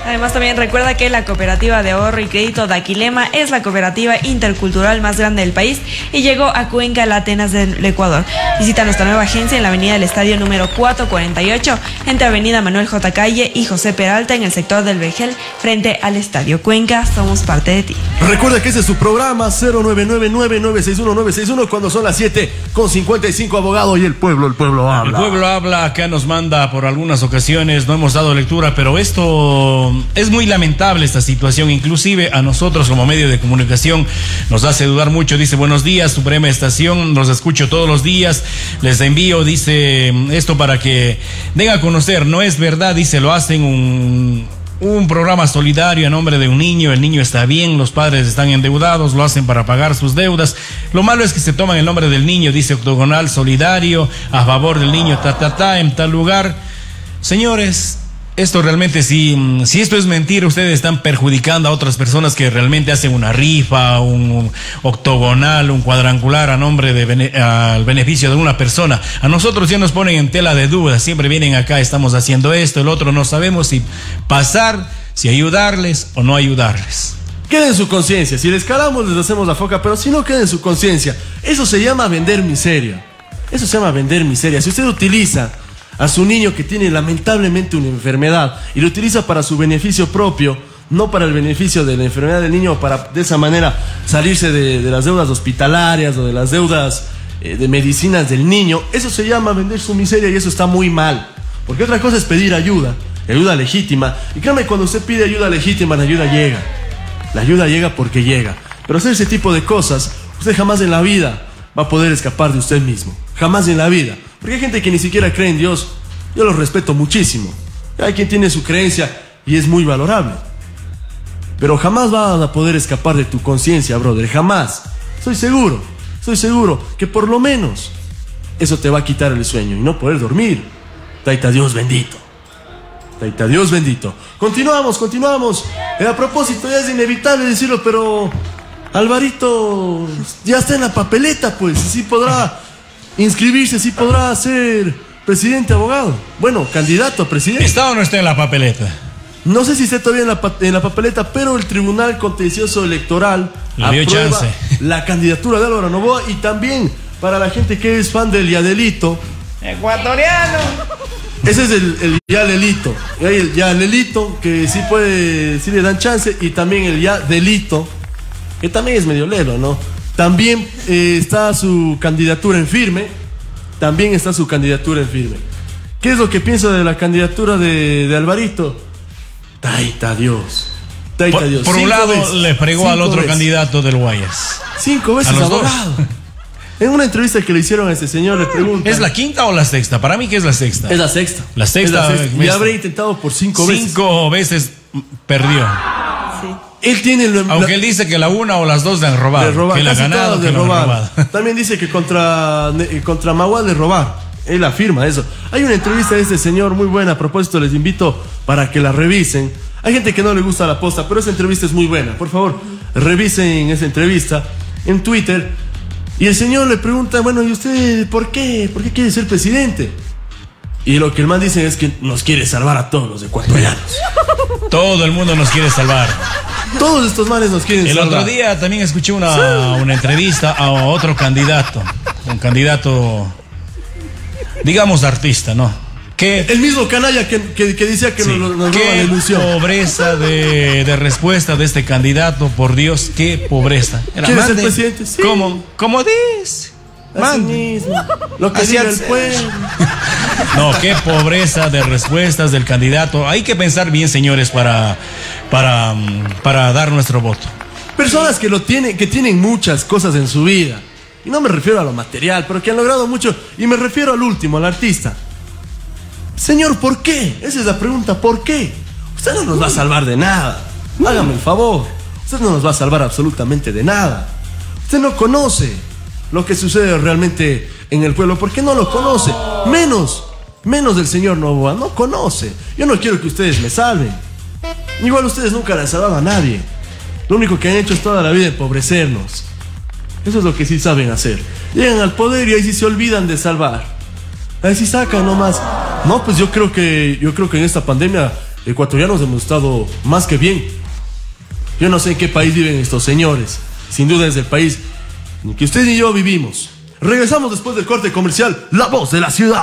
Además, también recuerda que la Cooperativa de Ahorro y Crédito Daquilema es la cooperativa intercultural más grande del país y llegó a Cuenca, la Atenas del Ecuador. Visita nuestra nueva agencia en la avenida del Estadio número cuatrocientos cuarenta y ocho, entre avenida Manuel J. Calle y José Peralta, en el sector del Vejel, frente al Estadio. Cuenca, somos parte de ti. Recuerda que ese es su programa cero nueve nueve nueve nueve seis uno nueve seis uno cuando son las siete con cincuenta y cinco, abogado, y el pueblo, el pueblo habla. El pueblo habla, acá nos manda por algunas ocasiones, no hemos dado lectura, pero esto es muy lamentable, esta situación, inclusive a nosotros como medio de comunicación nos hace dudar mucho. Dice, buenos días, Suprema Estación, los escucho todos los días, les envío, dice, esto para que den a conocer, no es verdad, dice, lo hacen un... un programa solidario a nombre de un niño, el niño está bien, los padres están endeudados, lo hacen para pagar sus deudas. Lo malo es que se toman el nombre del niño, dice Octogonal Solidario, a favor del niño, ta, ta, ta, en tal lugar. Señores, esto realmente, si, si esto es mentira, ustedes están perjudicando a otras personas que realmente hacen una rifa, un octogonal, un cuadrangular a nombre de bene, al beneficio de una persona. A nosotros ya nos ponen en tela de duda, siempre vienen acá, estamos haciendo esto, el otro, no sabemos si pasar, si ayudarles o no ayudarles. Quede en su conciencia, si les calamos les hacemos la foca, pero si no, quede en su conciencia. Eso se llama vender miseria. Eso se llama vender miseria. Si usted utiliza a su niño que tiene lamentablemente una enfermedad y lo utiliza para su beneficio propio, no para el beneficio de la enfermedad del niño, para de esa manera salirse de, de las deudas hospitalarias o de las deudas eh, de medicinas del niño, eso se llama vender su miseria y eso está muy mal. Porque otra cosa es pedir ayuda, ayuda legítima, y créame, cuando usted pide ayuda legítima, la ayuda llega. La ayuda llega porque llega. Pero hacer ese tipo de cosas, usted jamás en la vida va a poder escapar de usted mismo. Jamás en la vida. Porque hay gente que ni siquiera cree en Dios. Yo los respeto muchísimo. Hay quien tiene su creencia y es muy valorable. Pero jamás vas a poder escapar de tu conciencia, brother. Jamás. Estoy seguro. Estoy seguro que por lo menos eso te va a quitar el sueño y no poder dormir. Taita Dios bendito. Taita Dios bendito. Continuamos, continuamos. Eh, a propósito, ya es inevitable decirlo, pero Alvarito ya está en la papeleta, pues. Sí podrá inscribirse, sí podrá ser presidente, abogado. Bueno, candidato a presidente. ¿Está o no está en la papeleta? No sé si está todavía en la, en la papeleta, pero el Tribunal Contencioso Electoral le dio aprueba chance la candidatura de Álvaro Noboa. Y también para la gente que es fan del Yadelito ecuatoriano. Ese es el, el Yadelito. Hay el Yadelito que sí puede, sí le dan chance. Y también el Yadelito, que también es medio lelo, ¿no? También eh, está su candidatura en firme. También está su candidatura en firme. ¿Qué es lo que pienso de la candidatura de, de Alvarito? Taita Dios. Taita por, Dios. Por un lado veces, le fregó al otro veces. candidato del Guayas. Cinco veces, abogado. En una entrevista que le hicieron a ese señor le preguntan, ¿es la quinta o la sexta? Para mí, ¿qué es la sexta? Es la sexta. La sexta. Es la sexta. Y habré intentado por cinco, cinco veces. Cinco veces perdió. Sí. Él tiene lo, Aunque la, él dice que la una o las dos le han robado, le roban, que la han ganado, que robar. han robado. También dice que contra, contra Maguad le robar. Él afirma eso. Hay una entrevista de este señor muy buena. A propósito, les invito para que la revisen. Hay gente que no le gusta la posta, pero esa entrevista es muy buena. Por favor, revisen esa entrevista en Twitter. Y el señor le pregunta, bueno, ¿y usted por qué? ¿Por qué quiere ser presidente? Y lo que el man dice es que nos quiere salvar a todos los ecuatorianos. Todo el mundo nos quiere salvar. Todos estos manes nos quieren el salvar. El otro día también escuché una, una entrevista a otro candidato. Un candidato, digamos, artista, ¿no? Que, el mismo canalla que, que, que decía que sí, nos, nos roba la ilusión. Qué pobreza de, de respuesta de este candidato, por Dios, qué pobreza. ¿Quiere ser presidente? Sí. ¿Cómo? ¿Cómo dice? Así mismo. Lo que diga el pueblo. No, qué pobreza de respuestas del candidato. Hay que pensar bien, señores, para, para, para dar nuestro voto. Personas que lo tienen, que tienen muchas cosas en su vida. Y no me refiero a lo material, pero que han logrado mucho. Y me refiero al último, al artista. Señor, ¿por qué? Esa es la pregunta, ¿por qué? Usted no nos va a salvar de nada. Hágame el favor. Usted no nos va a salvar absolutamente de nada. Usted no conoce lo que sucede realmente en el pueblo. ¿Por qué no lo conoce? Menos, menos del señor Noboa. No conoce. Yo no quiero que ustedes me salven. Igual ustedes nunca le han salvado a nadie. Lo único que han hecho es toda la vida empobrecernos. Eso es lo que sí saben hacer. Llegan al poder y ahí sí se olvidan de salvar. Ahí sí sacan nomás. No, pues yo creo que yo creo que en esta pandemia ecuatorianos hemos estado más que bien. Yo no sé en qué país viven estos señores. Sin duda es el país en que usted y yo vivimos. Regresamos después del corte comercial. La voz de la ciudad.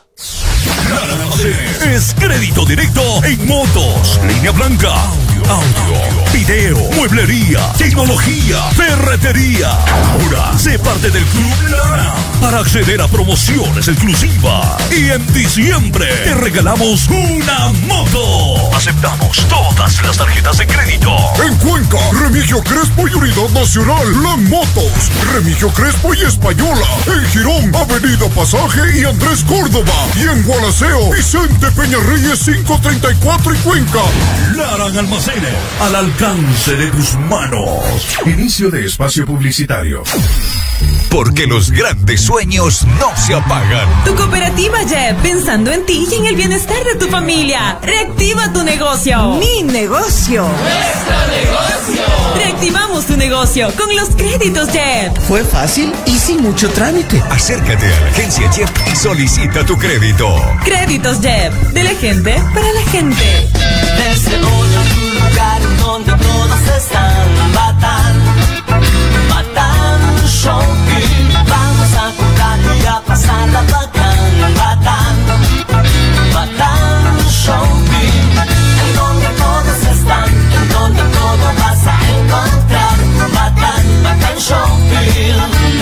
Es crédito directo en motos, línea blanca, audio, audio, video, mueblería, tecnología, ferretería. Ahora sé parte del Club Lara para acceder a promociones exclusivas. Y en diciembre te regalamos una moto. Aceptamos todas las tarjetas de crédito. En Cuenca, Remigio Crespo y Unidad Nacional, Lan Motos, Remigio Crespo y Española. En Girón, Avenida Pasaje y Andrés Córdoba. Y en Gualaceo, Vicente Peña Reyes cinco treinta y cuatro y Cuenca. Lara Almacenes, al alcance de tus manos. Inicio de espacio publicitario. Porque los grandes sueños no se apagan. Tu cooperativa J E P, pensando en ti y en el bienestar de tu familia. Reactiva tu negocio. Mi negocio. Nuestro negocio. Reactivamos tu negocio con los créditos J E P. Fue fácil y sin mucho trámite. Acércate a la agencia J E P y solicita tu crédito. Créditos J E P, de la gente para la gente. Desde hoy es un lugar donde todos están. Batán, Batán Shopping. Vamos a comprar y a pasarla bacán. Batán, Batán Shopping. En donde todos están, en donde todo vas a encontrar. Batán, Batán Shopping.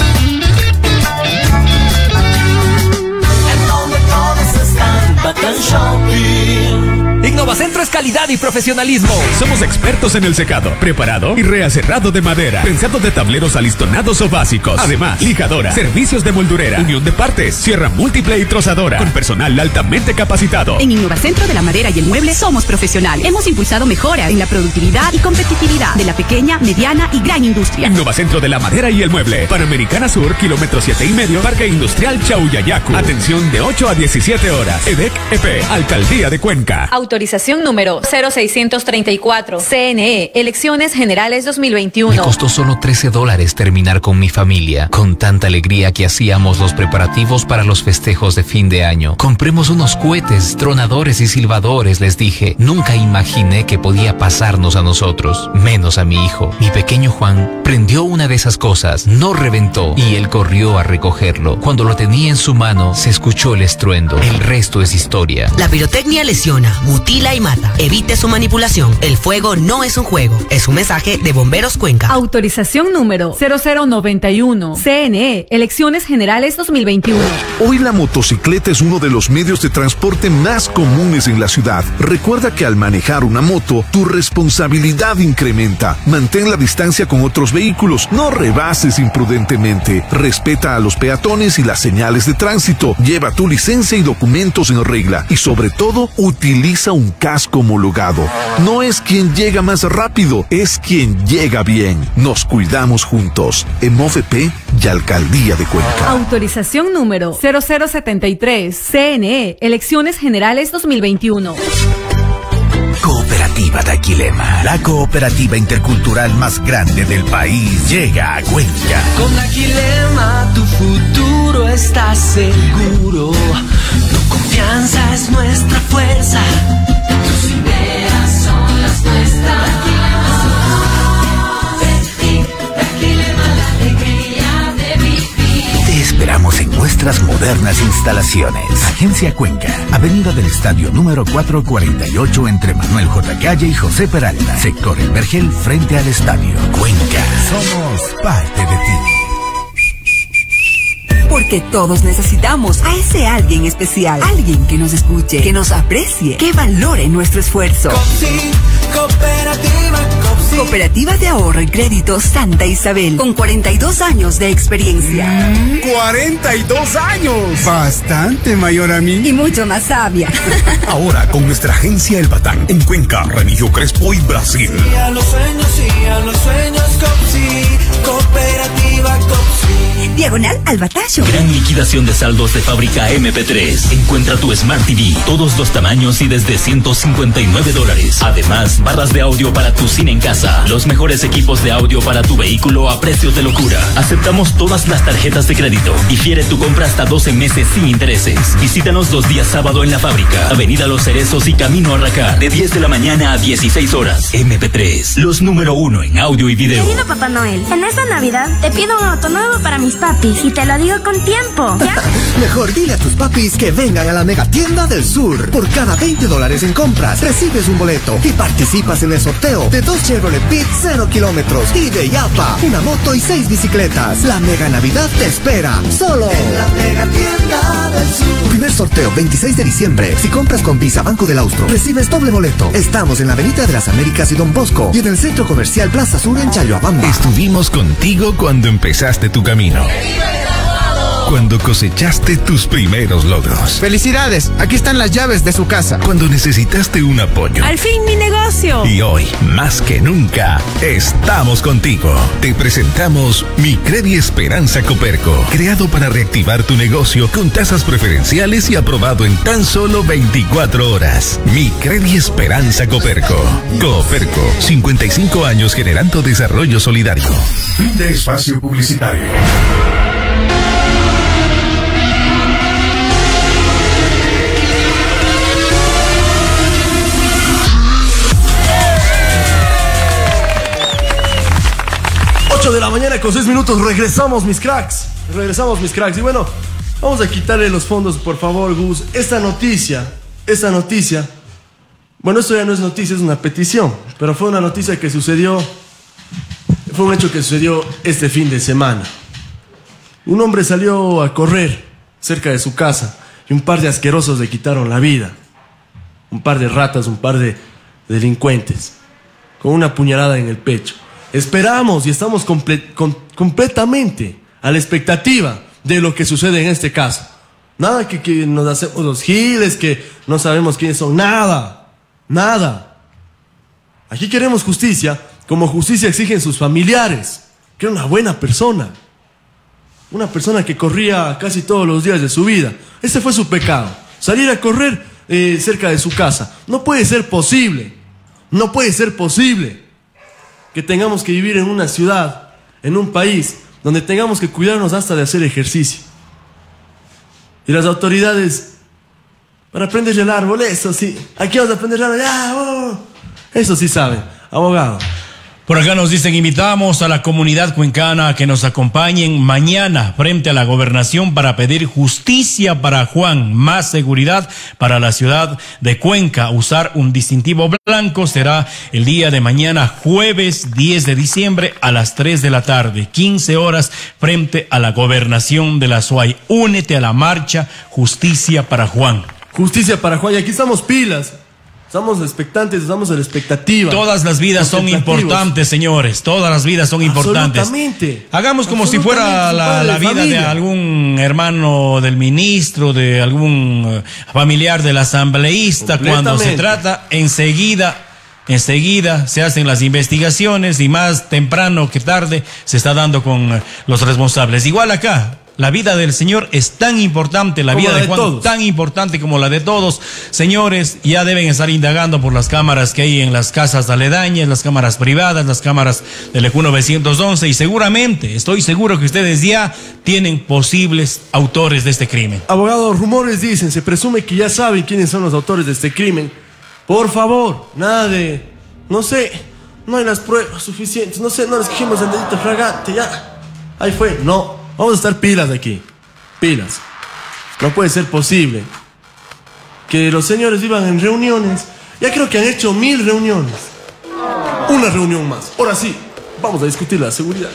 En donde todos están, Batán Shopping. Innovacentro es calidad y profesionalismo. Somos expertos en el secado, preparado y reacerrado de madera, prensado de tableros alistonados o básicos. Además, lijadora, servicios de moldurera, unión de partes, sierra múltiple y trozadora, con personal altamente capacitado. En Innovacentro de la Madera y el Mueble somos profesionales. Hemos impulsado mejoras en la productividad y competitividad de la pequeña, mediana y gran industria. Innovacentro de la Madera y el Mueble, Panamericana Sur, kilómetro siete y medio, Parque Industrial Chauyayacu. Atención de ocho a diecisiete horas. E D E C E P, Alcaldía de Cuenca. Autorización número cero seiscientos treinta y cuatro. C N E, Elecciones Generales dos mil veintiuno. Me costó solo trece dólares terminar con mi familia, con tanta alegría que hacíamos los preparativos para los festejos de fin de año. Compremos unos cohetes, tronadores y silbadores, les dije. Nunca imaginé que podía pasarnos a nosotros, menos a mi hijo. Mi pequeño Juan prendió una de esas cosas, no reventó y él corrió a recogerlo. Cuando lo tenía en su mano, se escuchó el estruendo. El resto es historia. La pirotecnia lesiona, mutila y mata. Evite su manipulación. El fuego no es un juego. Es un mensaje de Bomberos Cuenca. Autorización número cero cero noventa y uno. C N E, Elecciones Generales dos mil veintiuno. Hoy la motocicleta es uno de los medios de transporte más comunes en la ciudad. Recuerda que al manejar una moto, tu responsabilidad incrementa. Mantén la distancia con otros vehículos. No rebases imprudentemente. Respeta a los peatones y las señales de tránsito. Lleva tu licencia y documentos en regla. Y sobre todo, utiliza un casco homologado. No es quien llega más rápido, es quien llega bien. Nos cuidamos juntos. En M O V E P y Alcaldía de Cuenca. Autorización número cero cero setenta y tres. C N E, Elecciones Generales dos mil veintiuno. Cooperativa de Aquilema, la cooperativa intercultural más grande del país, llega a Cuenca. Con Aquilema tu futuro está seguro. Tu confianza es nuestra fuerza. Tus ideas son las nuestras. Te esperamos en nuestras modernas instalaciones. Agencia Cuenca, Avenida del Estadio número cuatrocientos cuarenta y ocho entre Manuel J. Calle y José Peralta. Sector El Vergel frente al estadio. Cuenca, somos parte de ti. Porque todos necesitamos a ese alguien especial. Alguien que nos escuche, que nos aprecie, que valore nuestro esfuerzo. Copsi, cooperativa, Copsi. Cooperativa de Ahorro y Crédito Santa Isabel, con cuarenta y dos años de experiencia. Mm, ¡cuarenta y dos años! Bastante mayor a mí. Y mucho más sabia. Ahora con nuestra agencia El Batán, en Cuenca, Remigio Crespo y Brasil. Y a los sueños, y a los sueños, Copsi, cooperativa. Cooperativa Copsi. Diagonal al Batallo. Gran liquidación de saldos de fábrica eme pe tres. Encuentra tu Smart T V, todos los tamaños y desde ciento cincuenta y nueve dólares. Además, barras de audio para tu cine en casa. Los mejores equipos de audio para tu vehículo a precios de locura. Aceptamos todas las tarjetas de crédito. Difiere tu compra hasta doce meses sin intereses. Visítanos los días sábado en la fábrica. Avenida Los Cerezos y Camino a Racá. De diez de la mañana a dieciséis horas. eme pe tres, los número uno en audio y video. Querido Papá Noel, en esta Navidad te pido un auto nuevo para mis papis y te lo digo con tiempo, ¿ya? Mejor dile a tus papis que vengan a la mega tienda del sur. Por cada veinte dólares en compras, recibes un boleto y participas en el sorteo de dos Chevrolet Beat cero kilómetros y de Yapa, una moto y seis bicicletas. La mega Navidad te espera, solo en la mega tienda del sur. Primer sorteo, veintiséis de diciembre. Si compras con Visa Banco del Austro, recibes doble boleto. Estamos en la Avenida de las Américas y Don Bosco y en el Centro Comercial Plaza Sur en Chayoabamba. Estuvimos contigo cuando empezaste tu camino. Cuando cosechaste tus primeros logros. Felicidades, aquí están las llaves de su casa. Cuando necesitaste un apoyo. Al fin mi negocio. Y hoy, más que nunca, estamos contigo. Te presentamos Mi Credi Esperanza Coperco, creado para reactivar tu negocio con tasas preferenciales y aprobado en tan solo veinticuatro horas. Mi Credi Esperanza Coperco. Coperco, cincuenta y cinco años generando desarrollo solidario. Fin de espacio publicitario. ocho de la mañana con seis minutos, regresamos mis cracks, regresamos mis cracks. Y bueno, vamos a quitarle los fondos, por favor, Gus. Esta noticia, esta noticia, bueno, esto ya no es noticia, es una petición, pero fue una noticia que sucedió, fue un hecho que sucedió este fin de semana. Un hombre salió a correr cerca de su casa y un par de asquerosos le quitaron la vida. Un par de ratas, un par de delincuentes, con una puñalada en el pecho. Esperamos y estamos comple com completamente a la expectativa de lo que sucede en este caso. Nada que, que nos hacemos los giles, que no sabemos quiénes son. Nada, nada. Aquí queremos justicia, como justicia exigen sus familiares, que era una buena persona. Una persona que corría casi todos los días de su vida. Ese fue su pecado, salir a correr eh, cerca de su casa. No puede ser posible, no puede ser posible que tengamos que vivir en una ciudad, en un país, donde tengamos que cuidarnos hasta de hacer ejercicio. Y las autoridades, para prender el árbol, eso sí, aquí vamos a prender el árbol, ya, oh, eso sí saben, abogado. Por acá nos dicen, invitamos a la comunidad cuencana a que nos acompañen mañana frente a la gobernación para pedir justicia para Juan, más seguridad para la ciudad de Cuenca. Usar un distintivo blanco será el día de mañana, jueves diez de diciembre a las tres de la tarde, quince horas frente a la gobernación de la Suay. Únete a la marcha Justicia para Juan. Justicia para Juan, y aquí estamos pilas. Estamos expectantes, estamos en la expectativa. Todas las vidas son importantes, señores. Todas las vidas son importantes. Absolutamente. Hagamos como si fuera la, la vida de algún hermano del ministro, de algún familiar del asambleísta. Cuando se trata, enseguida, enseguida se hacen las investigaciones y más temprano que tarde se está dando con los responsables. Igual acá. La vida del señor es tan importante, la vida de Juan tan importante como la de todos. Señores, ya deben estar indagando por las cámaras que hay en las casas aledañas, las cámaras privadas, las cámaras del E Q novecientos once y seguramente, estoy seguro que ustedes ya tienen posibles autores de este crimen. Abogados, rumores dicen, se presume que ya saben quiénes son los autores de este crimen. Por favor, nada de, no sé, no hay las pruebas suficientes, no sé, no les dijimos el delito fragante, ya, ahí fue, no. Vamos a estar pilas aquí, pilas. No puede ser posible que los señores vivan en reuniones. Ya creo que han hecho mil reuniones. Una reunión más. Ahora sí, vamos a discutir la seguridad.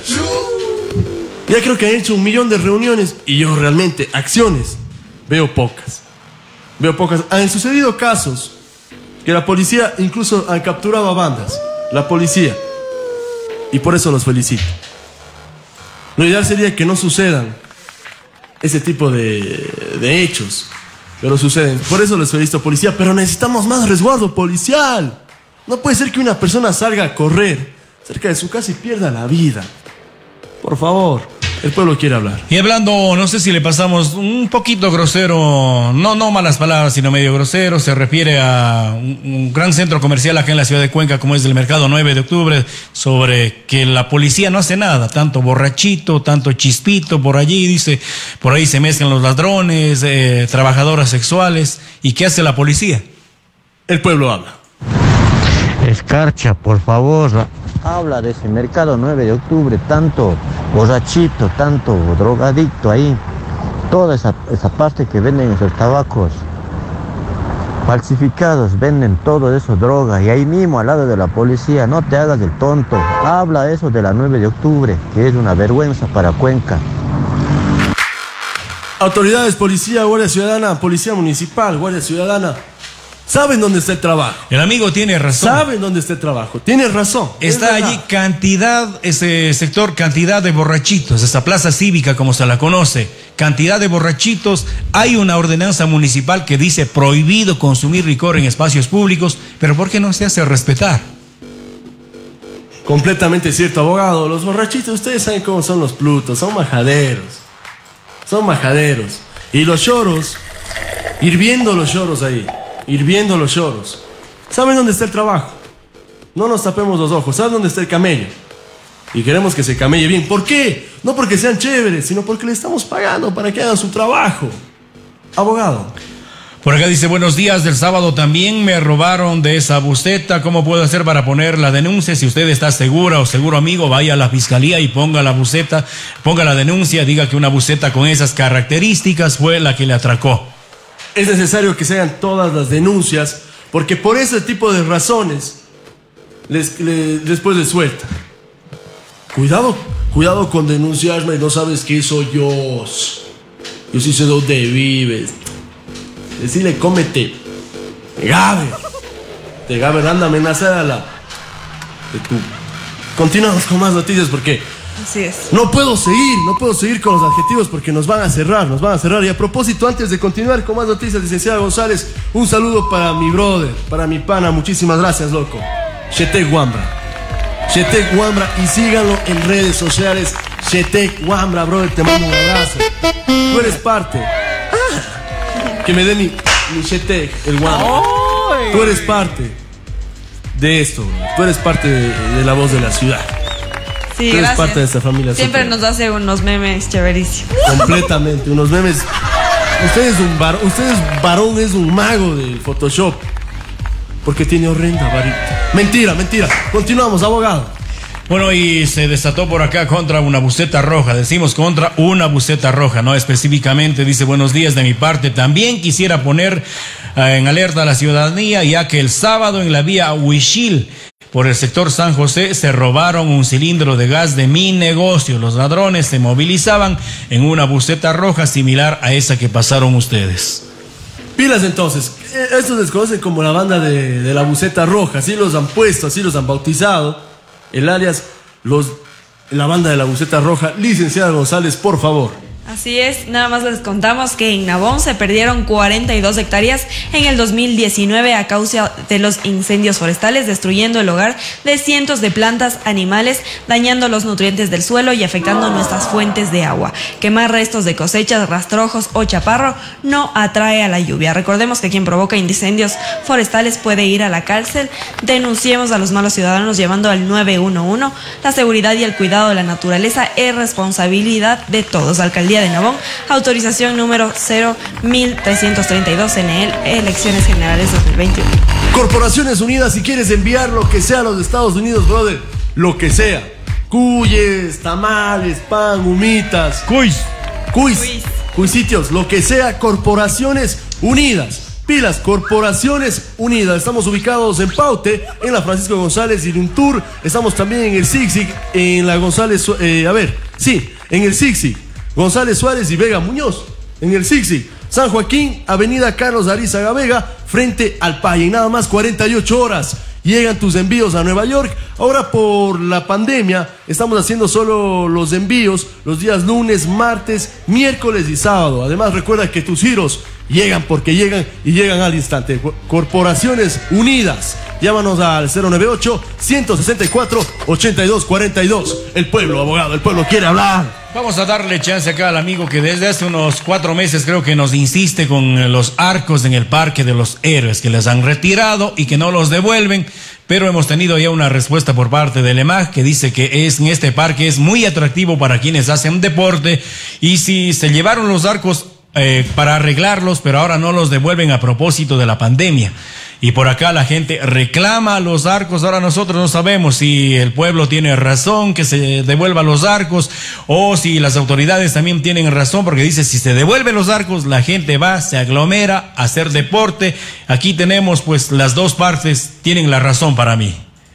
Ya creo que han hecho un millón de reuniones y yo realmente, acciones, veo pocas. Veo pocas. Han sucedido casos que la policía incluso han capturado a bandas. La policía. Y por eso los felicito. Lo ideal sería que no sucedan ese tipo de, de hechos, pero suceden. Por eso les felicito, policía, pero necesitamos más resguardo policial. No puede ser que una persona salga a correr cerca de su casa y pierda la vida. Por favor. El pueblo quiere hablar. Y hablando, no sé si le pasamos un poquito grosero, no, no malas palabras, sino medio grosero, se refiere a un, un gran centro comercial acá en la ciudad de Cuenca, como es el Mercado nueve de octubre, sobre que la policía no hace nada, tanto borrachito, tanto chispito por allí, dice, por ahí se mezclan los ladrones, eh, trabajadoras sexuales, ¿y qué hace la policía? El pueblo habla. Escarcha, por favor, habla de ese Mercado nueve de octubre, tanto borrachito, tanto drogadicto ahí, toda esa, esa parte que venden esos tabacos falsificados, venden todo eso, droga, y ahí mismo al lado de la policía, no te hagas el tonto, habla eso de la nueve de octubre, que es una vergüenza para Cuenca. Autoridades, policía, Guardia Ciudadana, Policía Municipal, Guardia Ciudadana, saben dónde está el trabajo. El amigo tiene razón. Saben dónde está el trabajo. Tiene razón. Está allí cantidad, ese sector, cantidad de borrachitos, esa plaza cívica como se la conoce, cantidad de borrachitos. Hay una ordenanza municipal que dice prohibido consumir licor en espacios públicos, pero ¿por qué no se hace respetar? Completamente cierto, abogado. Los borrachitos, ustedes saben cómo son los plutos, son majaderos. Son majaderos. Y los choros, hirviendo los choros ahí. Hirviendo los choros. ¿Saben dónde está el trabajo? No nos tapemos los ojos. ¿Saben dónde está el camello? Y queremos que se camelle bien. ¿Por qué? No porque sean chéveres, sino porque le estamos pagando para que hagan su trabajo. Abogado. Por acá dice, buenos días, del sábado también me robaron de esa buceta. ¿Cómo puedo hacer para poner la denuncia? Si usted está segura o seguro, amigo, vaya a la fiscalía y ponga la buceta, ponga la denuncia, diga que una buceta con esas características fue la que le atracó. Es necesario que se hagan todas las denuncias, porque por ese tipo de razones les, les, después les suelta. Cuidado, cuidado con denunciarme, no sabes que soy yo. Yo sí sé dónde vives. Decirle, cómete. Te gabe. Te gabe, anda a amenazar a la... de tu... Continuamos con más noticias porque... Así es. No puedo seguir, no puedo seguir con los adjetivos porque nos van a cerrar, nos van a cerrar. Y a propósito, antes de continuar con más noticias, licenciada González, un saludo para mi brother, para mi pana, muchísimas gracias, loco. Shetek Wambra. Shetek Wambra, y síganlo en redes sociales. Shetek Wambra, brother, te mando un abrazo. Tú eres parte. Ah, que me dé mi, mi Shetek, el Wambra. Tú eres parte de esto, bro. Tú eres parte de, de la voz de la ciudad. Sí, Tú eres gracias. parte de esta familia. Siempre super. nos hace unos memes chéverísimos. Completamente, unos memes. Usted es un varón, usted es varón, es un mago del Photoshop. Porque tiene horrenda varita. Mentira, mentira. Continuamos, abogado. Bueno, y se desató por acá contra una buceta roja. Decimos contra una buceta roja, no específicamente. Dice, buenos días de mi parte. También quisiera poner eh, en alerta a la ciudadanía, ya que el sábado en la vía Huichil, por el sector San José, se robaron un cilindro de gas de mi negocio. Los ladrones se movilizaban en una buceta roja similar a esa que pasaron ustedes. Pilas entonces. Estos les conocen como la banda de, de la buceta roja. Así los han puesto, así los han bautizado. El alias, los, la banda de la buceta roja. Licenciada González, por favor. Así es, nada más les contamos que en Nabón se perdieron cuarenta y dos hectáreas en el dos mil diecinueve a causa de los incendios forestales, destruyendo el hogar de cientos de plantas, animales, dañando los nutrientes del suelo y afectando nuestras fuentes de agua. Quemar restos de cosechas, rastrojos o chaparro no atrae a la lluvia. Recordemos que quien provoca incendios forestales puede ir a la cárcel. Denunciemos a los malos ciudadanos llamando al nueve uno uno. La seguridad y el cuidado de la naturaleza es responsabilidad de todos. Alcaldía de Nabón, autorización número cero mil trescientos treinta y dos N L, elecciones generales dos mil veintiuno. Corporaciones Unidas, si quieres enviar lo que sea a los Estados Unidos, brother, lo que sea. Cuyes, tamales, pan, humitas. Cuis. Cuis. Cuisitios, lo que sea. Corporaciones Unidas. Pilas, Corporaciones Unidas. Estamos ubicados en Paute, en la Francisco González y Luntur. Estamos también en el Zig-Zig, en la González, eh, a ver, sí, en el Zig-Zig. González Suárez y Vega Muñoz, en el Zig-Zig. San Joaquín, Avenida Carlos Arizaga Vega, frente al Paye. En nada más cuarenta y ocho horas llegan tus envíos a Nueva York. Ahora por la pandemia estamos haciendo solo los envíos los días lunes, martes, miércoles y sábado. Además recuerda que tus giros llegan porque llegan y llegan al instante. Corporaciones Unidas, Llámanos al cero nueve ocho, uno seis cuatro, ocho dos cuatro dos. El pueblo, abogado, el pueblo quiere hablar. Vamos a darle chance acá al amigo que desde hace unos cuatro meses creo que nos insiste con los arcos en el Parque de los Héroes, que les han retirado y que no los devuelven, pero hemos tenido ya una respuesta por parte del E M A G que dice que es, en este parque es muy atractivo para quienes hacen deporte, y si se llevaron los arcos eh, para arreglarlos, pero ahora no los devuelven a propósito de la pandemia. Y por acá la gente reclama los arcos. Ahora nosotros no sabemos si el pueblo tiene razón que se devuelva los arcos o si las autoridades también tienen razón, porque dice si se devuelven los arcos la gente va, se aglomera a hacer deporte. Aquí tenemos pues las dos partes tienen la razón para mí.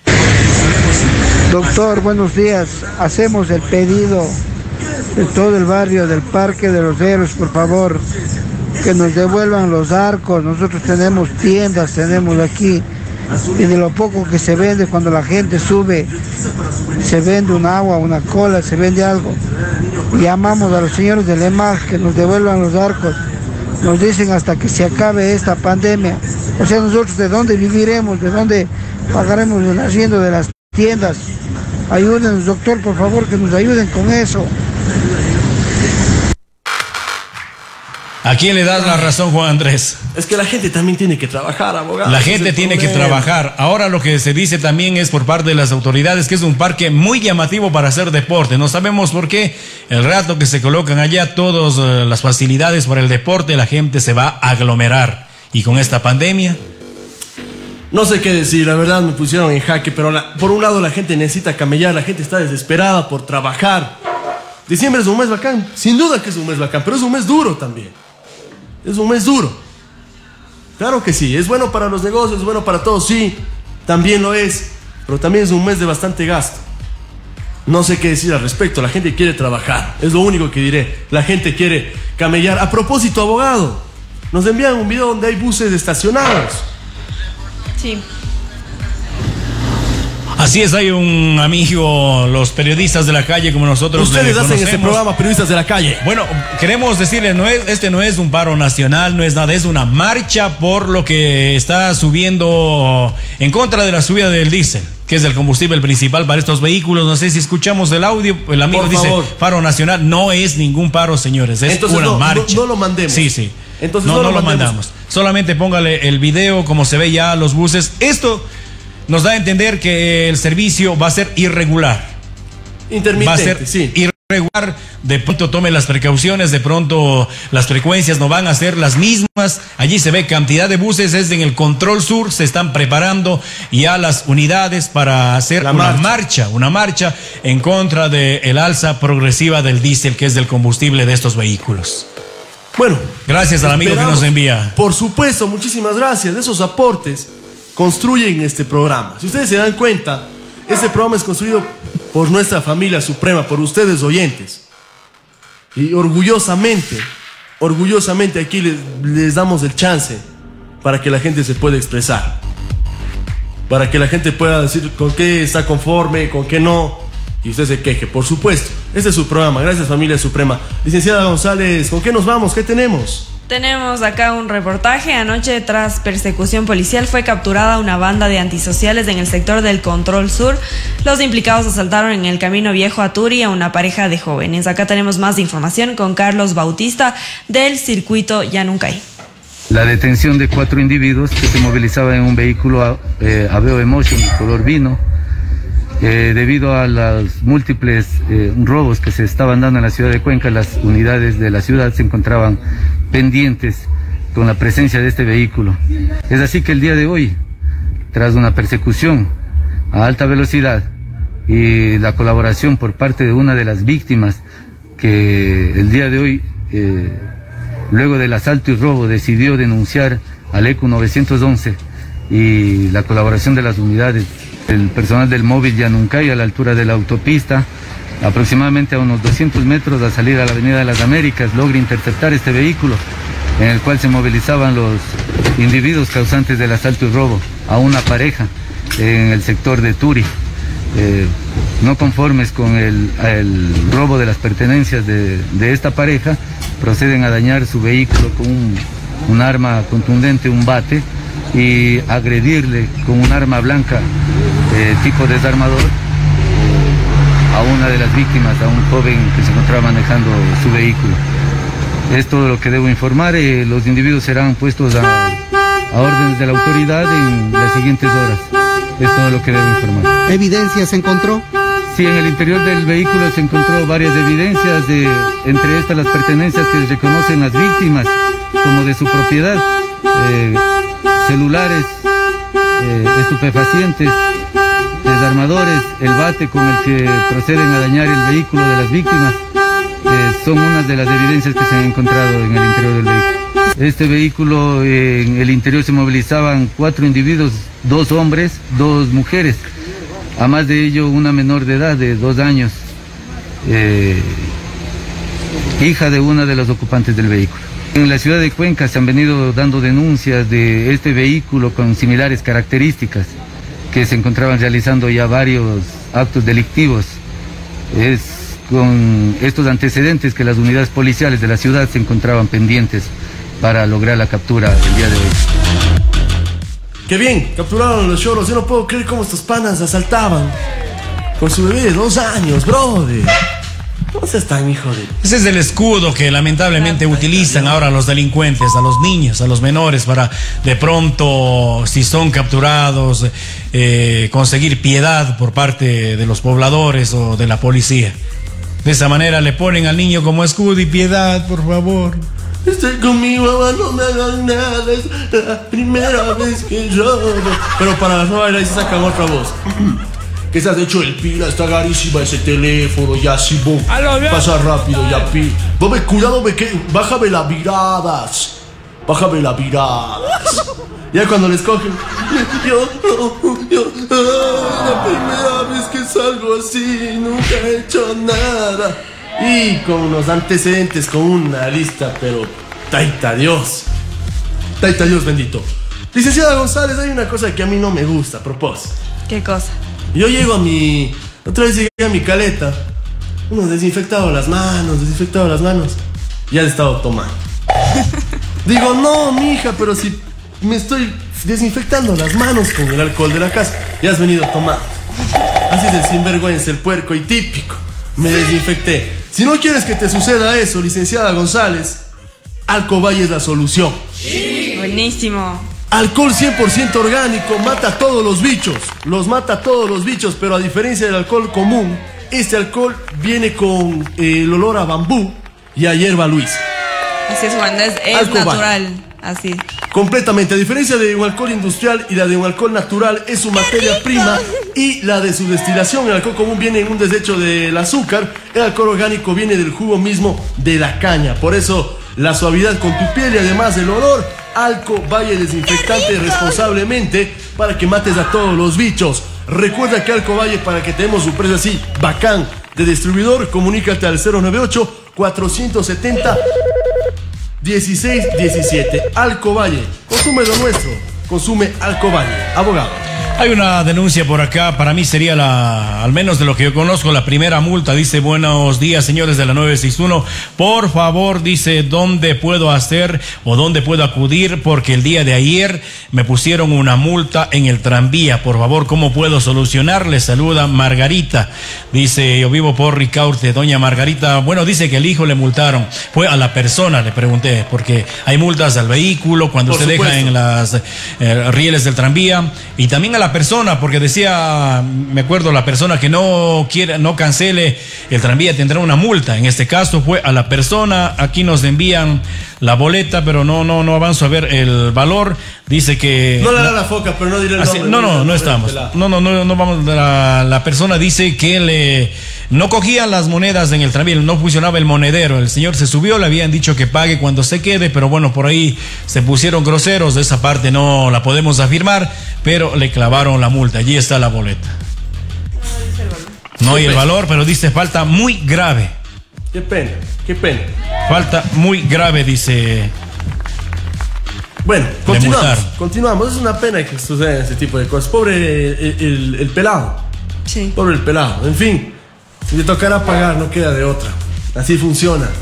Doctor, buenos días. Hacemos el pedido de todo el barrio del Parque de los Héroes, por favor, que nos devuelvan los arcos. Nosotros tenemos tiendas, tenemos aquí, y de lo poco que se vende, cuando la gente sube, se vende un agua, una cola, se vende algo. Llamamos a los señores del E M A G que nos devuelvan los arcos. Nos dicen hasta que se acabe esta pandemia. O sea, nosotros de dónde viviremos, de dónde pagaremos el arriendo de las tiendas. Ayúdenos, doctor, por favor, que nos ayuden con eso. ¿A quién le das la razón, Juan Andrés? Es que la gente también tiene que trabajar, abogado. La gente tiene que trabajar. Ahora lo que se dice también es por parte de las autoridades que es un parque muy llamativo para hacer deporte. No sabemos por qué. El rato que se colocan allá todas uh, las facilidades para el deporte, la gente se va a aglomerar. Y con esta pandemia... No sé qué decir, la verdad me pusieron en jaque, pero la, por un lado la gente necesita camellar, la gente está desesperada por trabajar. Diciembre es un mes bacán, sin duda que es un mes bacán, pero es un mes duro también. Es un mes duro. Claro que sí, es bueno para los negocios, es bueno para todos, sí, también lo es, pero también es un mes de bastante gasto. No sé qué decir al respecto, la gente quiere trabajar, es lo único que diré. La gente quiere camellar. A propósito, abogado, nos envían un video donde hay buses estacionados. Sí. Así es, hay un amigo, los periodistas de la calle como nosotros. Ustedes hacen este programa, periodistas de la calle. Bueno, queremos decirles, no es, este no es un paro nacional, no es nada, es una marcha por lo que está subiendo en contra de la subida del diésel, que es el combustible principal para estos vehículos. No sé si escuchamos el audio, el amigo dice paro nacional, no es ningún paro, señores, es Entonces, una no, marcha. No, no lo mandemos. Sí, sí. Entonces no, no, no lo, lo mandemos. mandamos. Solamente póngale el video, como se ve ya los buses. Esto nos da a entender que el servicio va a ser irregular. Intermitente, va a ser sí. irregular. De pronto tome las precauciones, de pronto las frecuencias no van a ser las mismas. Allí se ve cantidad de buses, es en el Control Sur, se están preparando ya las unidades para hacer La una marcha. marcha, una marcha en contra del alza progresiva del diésel, que es del combustible de estos vehículos. Bueno, gracias al amigo que esperamos. nos envía. Por supuesto, muchísimas gracias. Esos aportes construyen este programa. Si ustedes se dan cuenta, este programa es construido por nuestra familia suprema, por ustedes oyentes. Y orgullosamente, orgullosamente aquí les, les damos el chance para que la gente se pueda expresar. Para que la gente pueda decir con qué está conforme, con qué no. Y usted se queje, por supuesto. Este es su programa. Gracias, familia suprema. Licenciada González, ¿con qué nos vamos? ¿Qué tenemos? Tenemos acá un reportaje. Anoche, tras persecución policial, fue capturada una banda de antisociales en el sector del Control Sur. Los implicados asaltaron en el Camino Viejo a Turi a una pareja de jóvenes. Acá tenemos más información con Carlos Bautista del circuito Yanuncay. La detención de cuatro individuos que se movilizaban en un vehículo eh, Aveo Emotion color vino. Eh, debido a los múltiples eh, robos que se estaban dando en la ciudad de Cuenca, las unidades de la ciudad se encontraban pendientes con la presencia de este vehículo. Es así que el día de hoy, tras una persecución a alta velocidad y la colaboración por parte de una de las víctimas que el día de hoy, eh, luego del asalto y robo, decidió denunciar al E C U novecientos once y la colaboración de las unidades, el personal del móvil Yanuncay a la altura de la autopista, aproximadamente a unos doscientos metros a salir a la Avenida de las Américas, logra interceptar este vehículo en el cual se movilizaban los individuos causantes del asalto y robo a una pareja en el sector de Turi. Eh, no conformes con el, el robo de las pertenencias de, de esta pareja, proceden a dañar su vehículo con un, un arma contundente, un bate, y agredirle con un arma blanca eh, tipo desarmador a una de las víctimas, a un joven que se encontraba manejando su vehículo. Es todo lo que debo informar. Eh, los individuos serán puestos a, a órdenes de la autoridad en las siguientes horas. Es todo lo que debo informar. ¿Evidencia se encontró? Sí, en el interior del vehículo se encontró varias evidencias, de, entre estas las pertenencias que reconocen las víctimas como de su propiedad, eh, celulares, eh, estupefacientes, desarmadores, el bate con el que proceden a dañar el vehículo de las víctimas, eh, son unas de las evidencias que se han encontrado en el interior del vehículo. Este vehículo, eh, en el interior se movilizaban cuatro individuos, dos hombres, dos mujeres. A más de ello, una menor de edad de dos años, eh, hija de una de los ocupantes del vehículo. En la ciudad de Cuenca se han venido dando denuncias de este vehículo con similares características, que se encontraban realizando ya varios actos delictivos. Es con estos antecedentes que las unidades policiales de la ciudad se encontraban pendientes para lograr la captura el día de hoy. ¡Qué bien! Capturaron a los choros. Yo no puedo creer cómo estos panas asaltaban con su bebé de dos años, brother. ¿Cómo se están, hijo de...? Ese es el escudo que lamentablemente utilizan ahora los delincuentes, a los niños, a los menores, para de pronto, si son capturados, eh, conseguir piedad por parte de los pobladores o de la policía. De esa manera le ponen al niño como escudo y piedad, por favor. Estoy con mi mamá, no me hagan nada, es la primera vez que lloro. Pero para las nuevas ahí se sacan otra voz. Que se has hecho el pila, está carísima ese teléfono, ya si vos pasa rápido, ya pi. Vos me cuidado, me que bájame las miradas, bájame las miradas. Ya cuando les cogen, yo, yo, yo, ay, la primera vez que salgo así, nunca he hecho nada. Y con unos antecedentes, con una lista, pero taita Dios, taita Dios bendito. Licenciada González, hay una cosa que a mí no me gusta, a propósito. ¿Qué cosa? Yo llego a mi... Otra vez llegué a mi caleta. Uno desinfectado las manos, desinfectado las manos. Ya he estado tomando. Digo, no, mija, pero si me estoy desinfectando las manos con el alcohol de la casa, ya has venido tomando. Así es el sinvergüenza, el puerco y típico. Me desinfecté. Si no quieres que te suceda eso, licenciada González, Alcovalle es la solución. Sí. Buenísimo. Alcohol cien por ciento orgánico, mata a todos los bichos. Los mata a todos los bichos, pero a diferencia del alcohol común, este alcohol viene con eh, el olor a bambú y a hierba luisa. Así es, Juan, es, es natural. Así. Completamente. A diferencia de un alcohol industrial y la de un alcohol natural, es su materia prima y la de su destilación. El alcohol común viene en un desecho del azúcar. El alcohol orgánico viene del jugo mismo de la caña. Por eso, la suavidad con tu piel y además el olor. Alcovalle desinfectante responsablemente para que mates a todos los bichos. Recuerda que Alcovalle, para que tenemos un precio así bacán de distribuidor, comunícate al cero nueve ocho, cuatro siete cero, uno seis uno siete. Alcovalle, consume lo nuestro, consume Alcovalle. Abogado. Hay una denuncia por acá, para mí sería la, al menos de lo que yo conozco, la primera multa. Dice, buenos días señores de la nueve seis uno, por favor, dice, ¿dónde puedo hacer o dónde puedo acudir? Porque el día de ayer me pusieron una multa en el tranvía, por favor, ¿cómo puedo solucionar? Le saluda Margarita, dice, yo vivo por Ricaurte. Doña Margarita, bueno, dice que el hijo le multaron, fue a la persona, le pregunté, porque hay multas al vehículo cuando por usted supuesto. deja en las eh, rieles del tranvía, y también a la persona, porque decía, me acuerdo, la persona que no quiera, no cancele el tranvía tendrá una multa. En este caso fue a la persona. Aquí nos envían la boleta, pero no, no, no avanzo a ver el valor. Dice que no le da la foca, pero no diré el así, nombre. no, no, no, no estamos. No, no, no, no vamos. La, la persona dice que le no cogían las monedas en el tranvía, no funcionaba el monedero. El señor se subió, le habían dicho que pague cuando se quede, pero bueno, por ahí se pusieron groseros. De esa parte no la podemos afirmar, pero le clavaron la multa. Allí está la boleta. No hay el valor, pero dice falta muy grave. Qué pena, qué pena. Falta muy grave, dice. Bueno, continuamos, continuamos. Es una pena que sucedan ese tipo de cosas. Pobre el, el, el pelado. Sí. Pobre el pelado. En fin, si le tocará pagar, no queda de otra. Así funciona.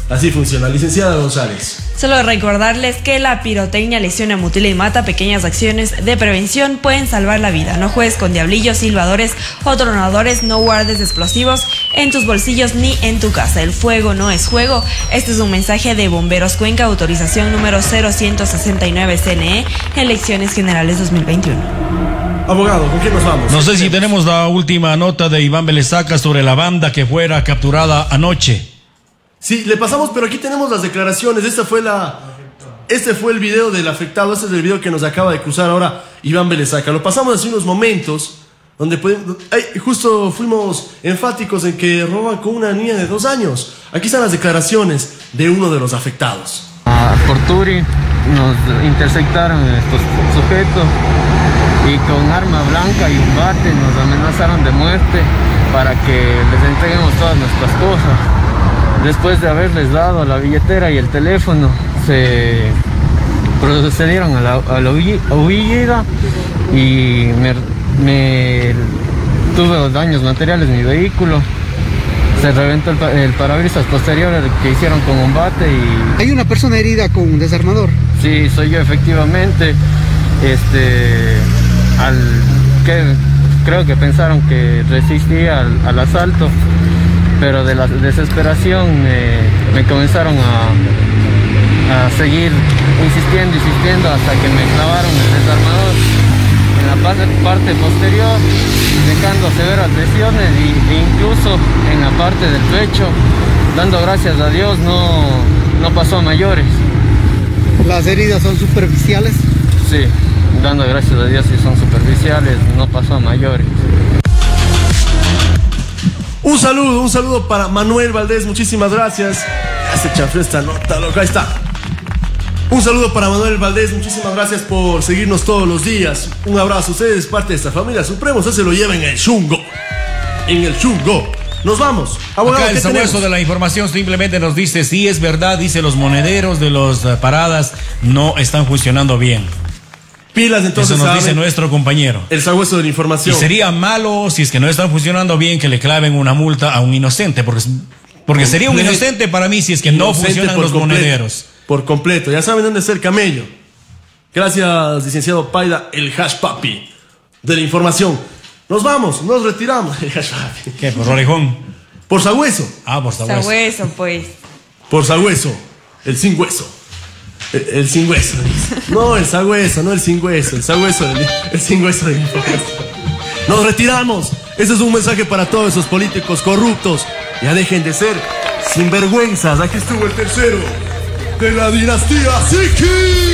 Así funciona. Licenciada González. Solo recordarles que la pirotecnia lesiona, mutila y mata. Pequeñas acciones de prevención pueden salvar la vida. No juegues con diablillos, silbadores o tronadores. No guardes explosivos en tus bolsillos ni en tu casa. El fuego no es juego. Este es un mensaje de Bomberos Cuenca, autorización número cero ciento sesenta y nueve C N E, elecciones generales dos mil veintiuno. Abogado, ¿con qué nos vamos? No sé si tenemos la última nota de Iván Belesaca sobre la banda que fuera capturada anoche. Sí, le pasamos, pero aquí tenemos las declaraciones. Esta fue la, este fue el video del afectado. Este es el video que nos acaba de cruzar ahora Iván Belesaca. Lo pasamos hace unos momentos, donde podemos, ay, justo fuimos enfáticos en que roban con una niña de dos años. Aquí están las declaraciones de uno de los afectados. A Forturi nos interceptaron estos sujetos y con arma blanca y un bate nos amenazaron de muerte para que les entreguemos todas nuestras cosas. Después de haberles dado la billetera y el teléfono, se procedieron a la, a la huida y me, me tuve daños materiales en mi vehículo. Se reventó el, el parabrisas posterior que hicieron con un bate y... ¿Hay una persona herida con un desarmador? Sí, soy yo efectivamente. Este, al, que, creo que pensaron que resistía al, al asalto, pero de la desesperación me, me comenzaron a, a seguir insistiendo, insistiendo hasta que me clavaron el desarmador en la parte, parte posterior, dejando severas lesiones y, e incluso en la parte del pecho. Dando gracias a Dios no, no pasó a mayores. ¿Las heridas son superficiales? Sí, dando gracias a Dios sí son superficiales, no pasó a mayores. Un saludo, un saludo para Manuel Valdés, muchísimas gracias. Ya se chafó esta nota, loca, ahí está. Un saludo para Manuel Valdés, muchísimas gracias por seguirnos todos los días. Un abrazo, ustedes parte de esta familia Supremo, usted se lo lleva en el chungo. En el chungo. Nos vamos. Abogado, acá el sabueso de la información simplemente nos dice, sí es verdad, dice los monederos de las uh, paradas no están funcionando bien. Pilas, entonces. Eso nos dice nuestro compañero. El sabueso de la información. Y sería malo, si es que no están funcionando bien, que le claven una multa a un inocente, porque, porque sería un inocente para mí si es que no funcionan los completo, monederos. Por completo, ya saben dónde está el camello. Gracias, licenciado Paida, el hash papi de la información. Nos vamos, nos retiramos. El hash papi. ¿Qué? ¿Por orejón? Por sagüeso. Ah, por sagüeso. Sagüeso, pues. Por sagüeso, el sin hueso. El, el sin hueso, dice. No, el sagüeso, no el sin hueso. El sagüeso, el, el sin hueso de la información. Nos retiramos. Ese es un mensaje para todos esos políticos corruptos. Ya dejen de ser sinvergüenzas. Aquí estuvo el tercero de la dinastía Siki.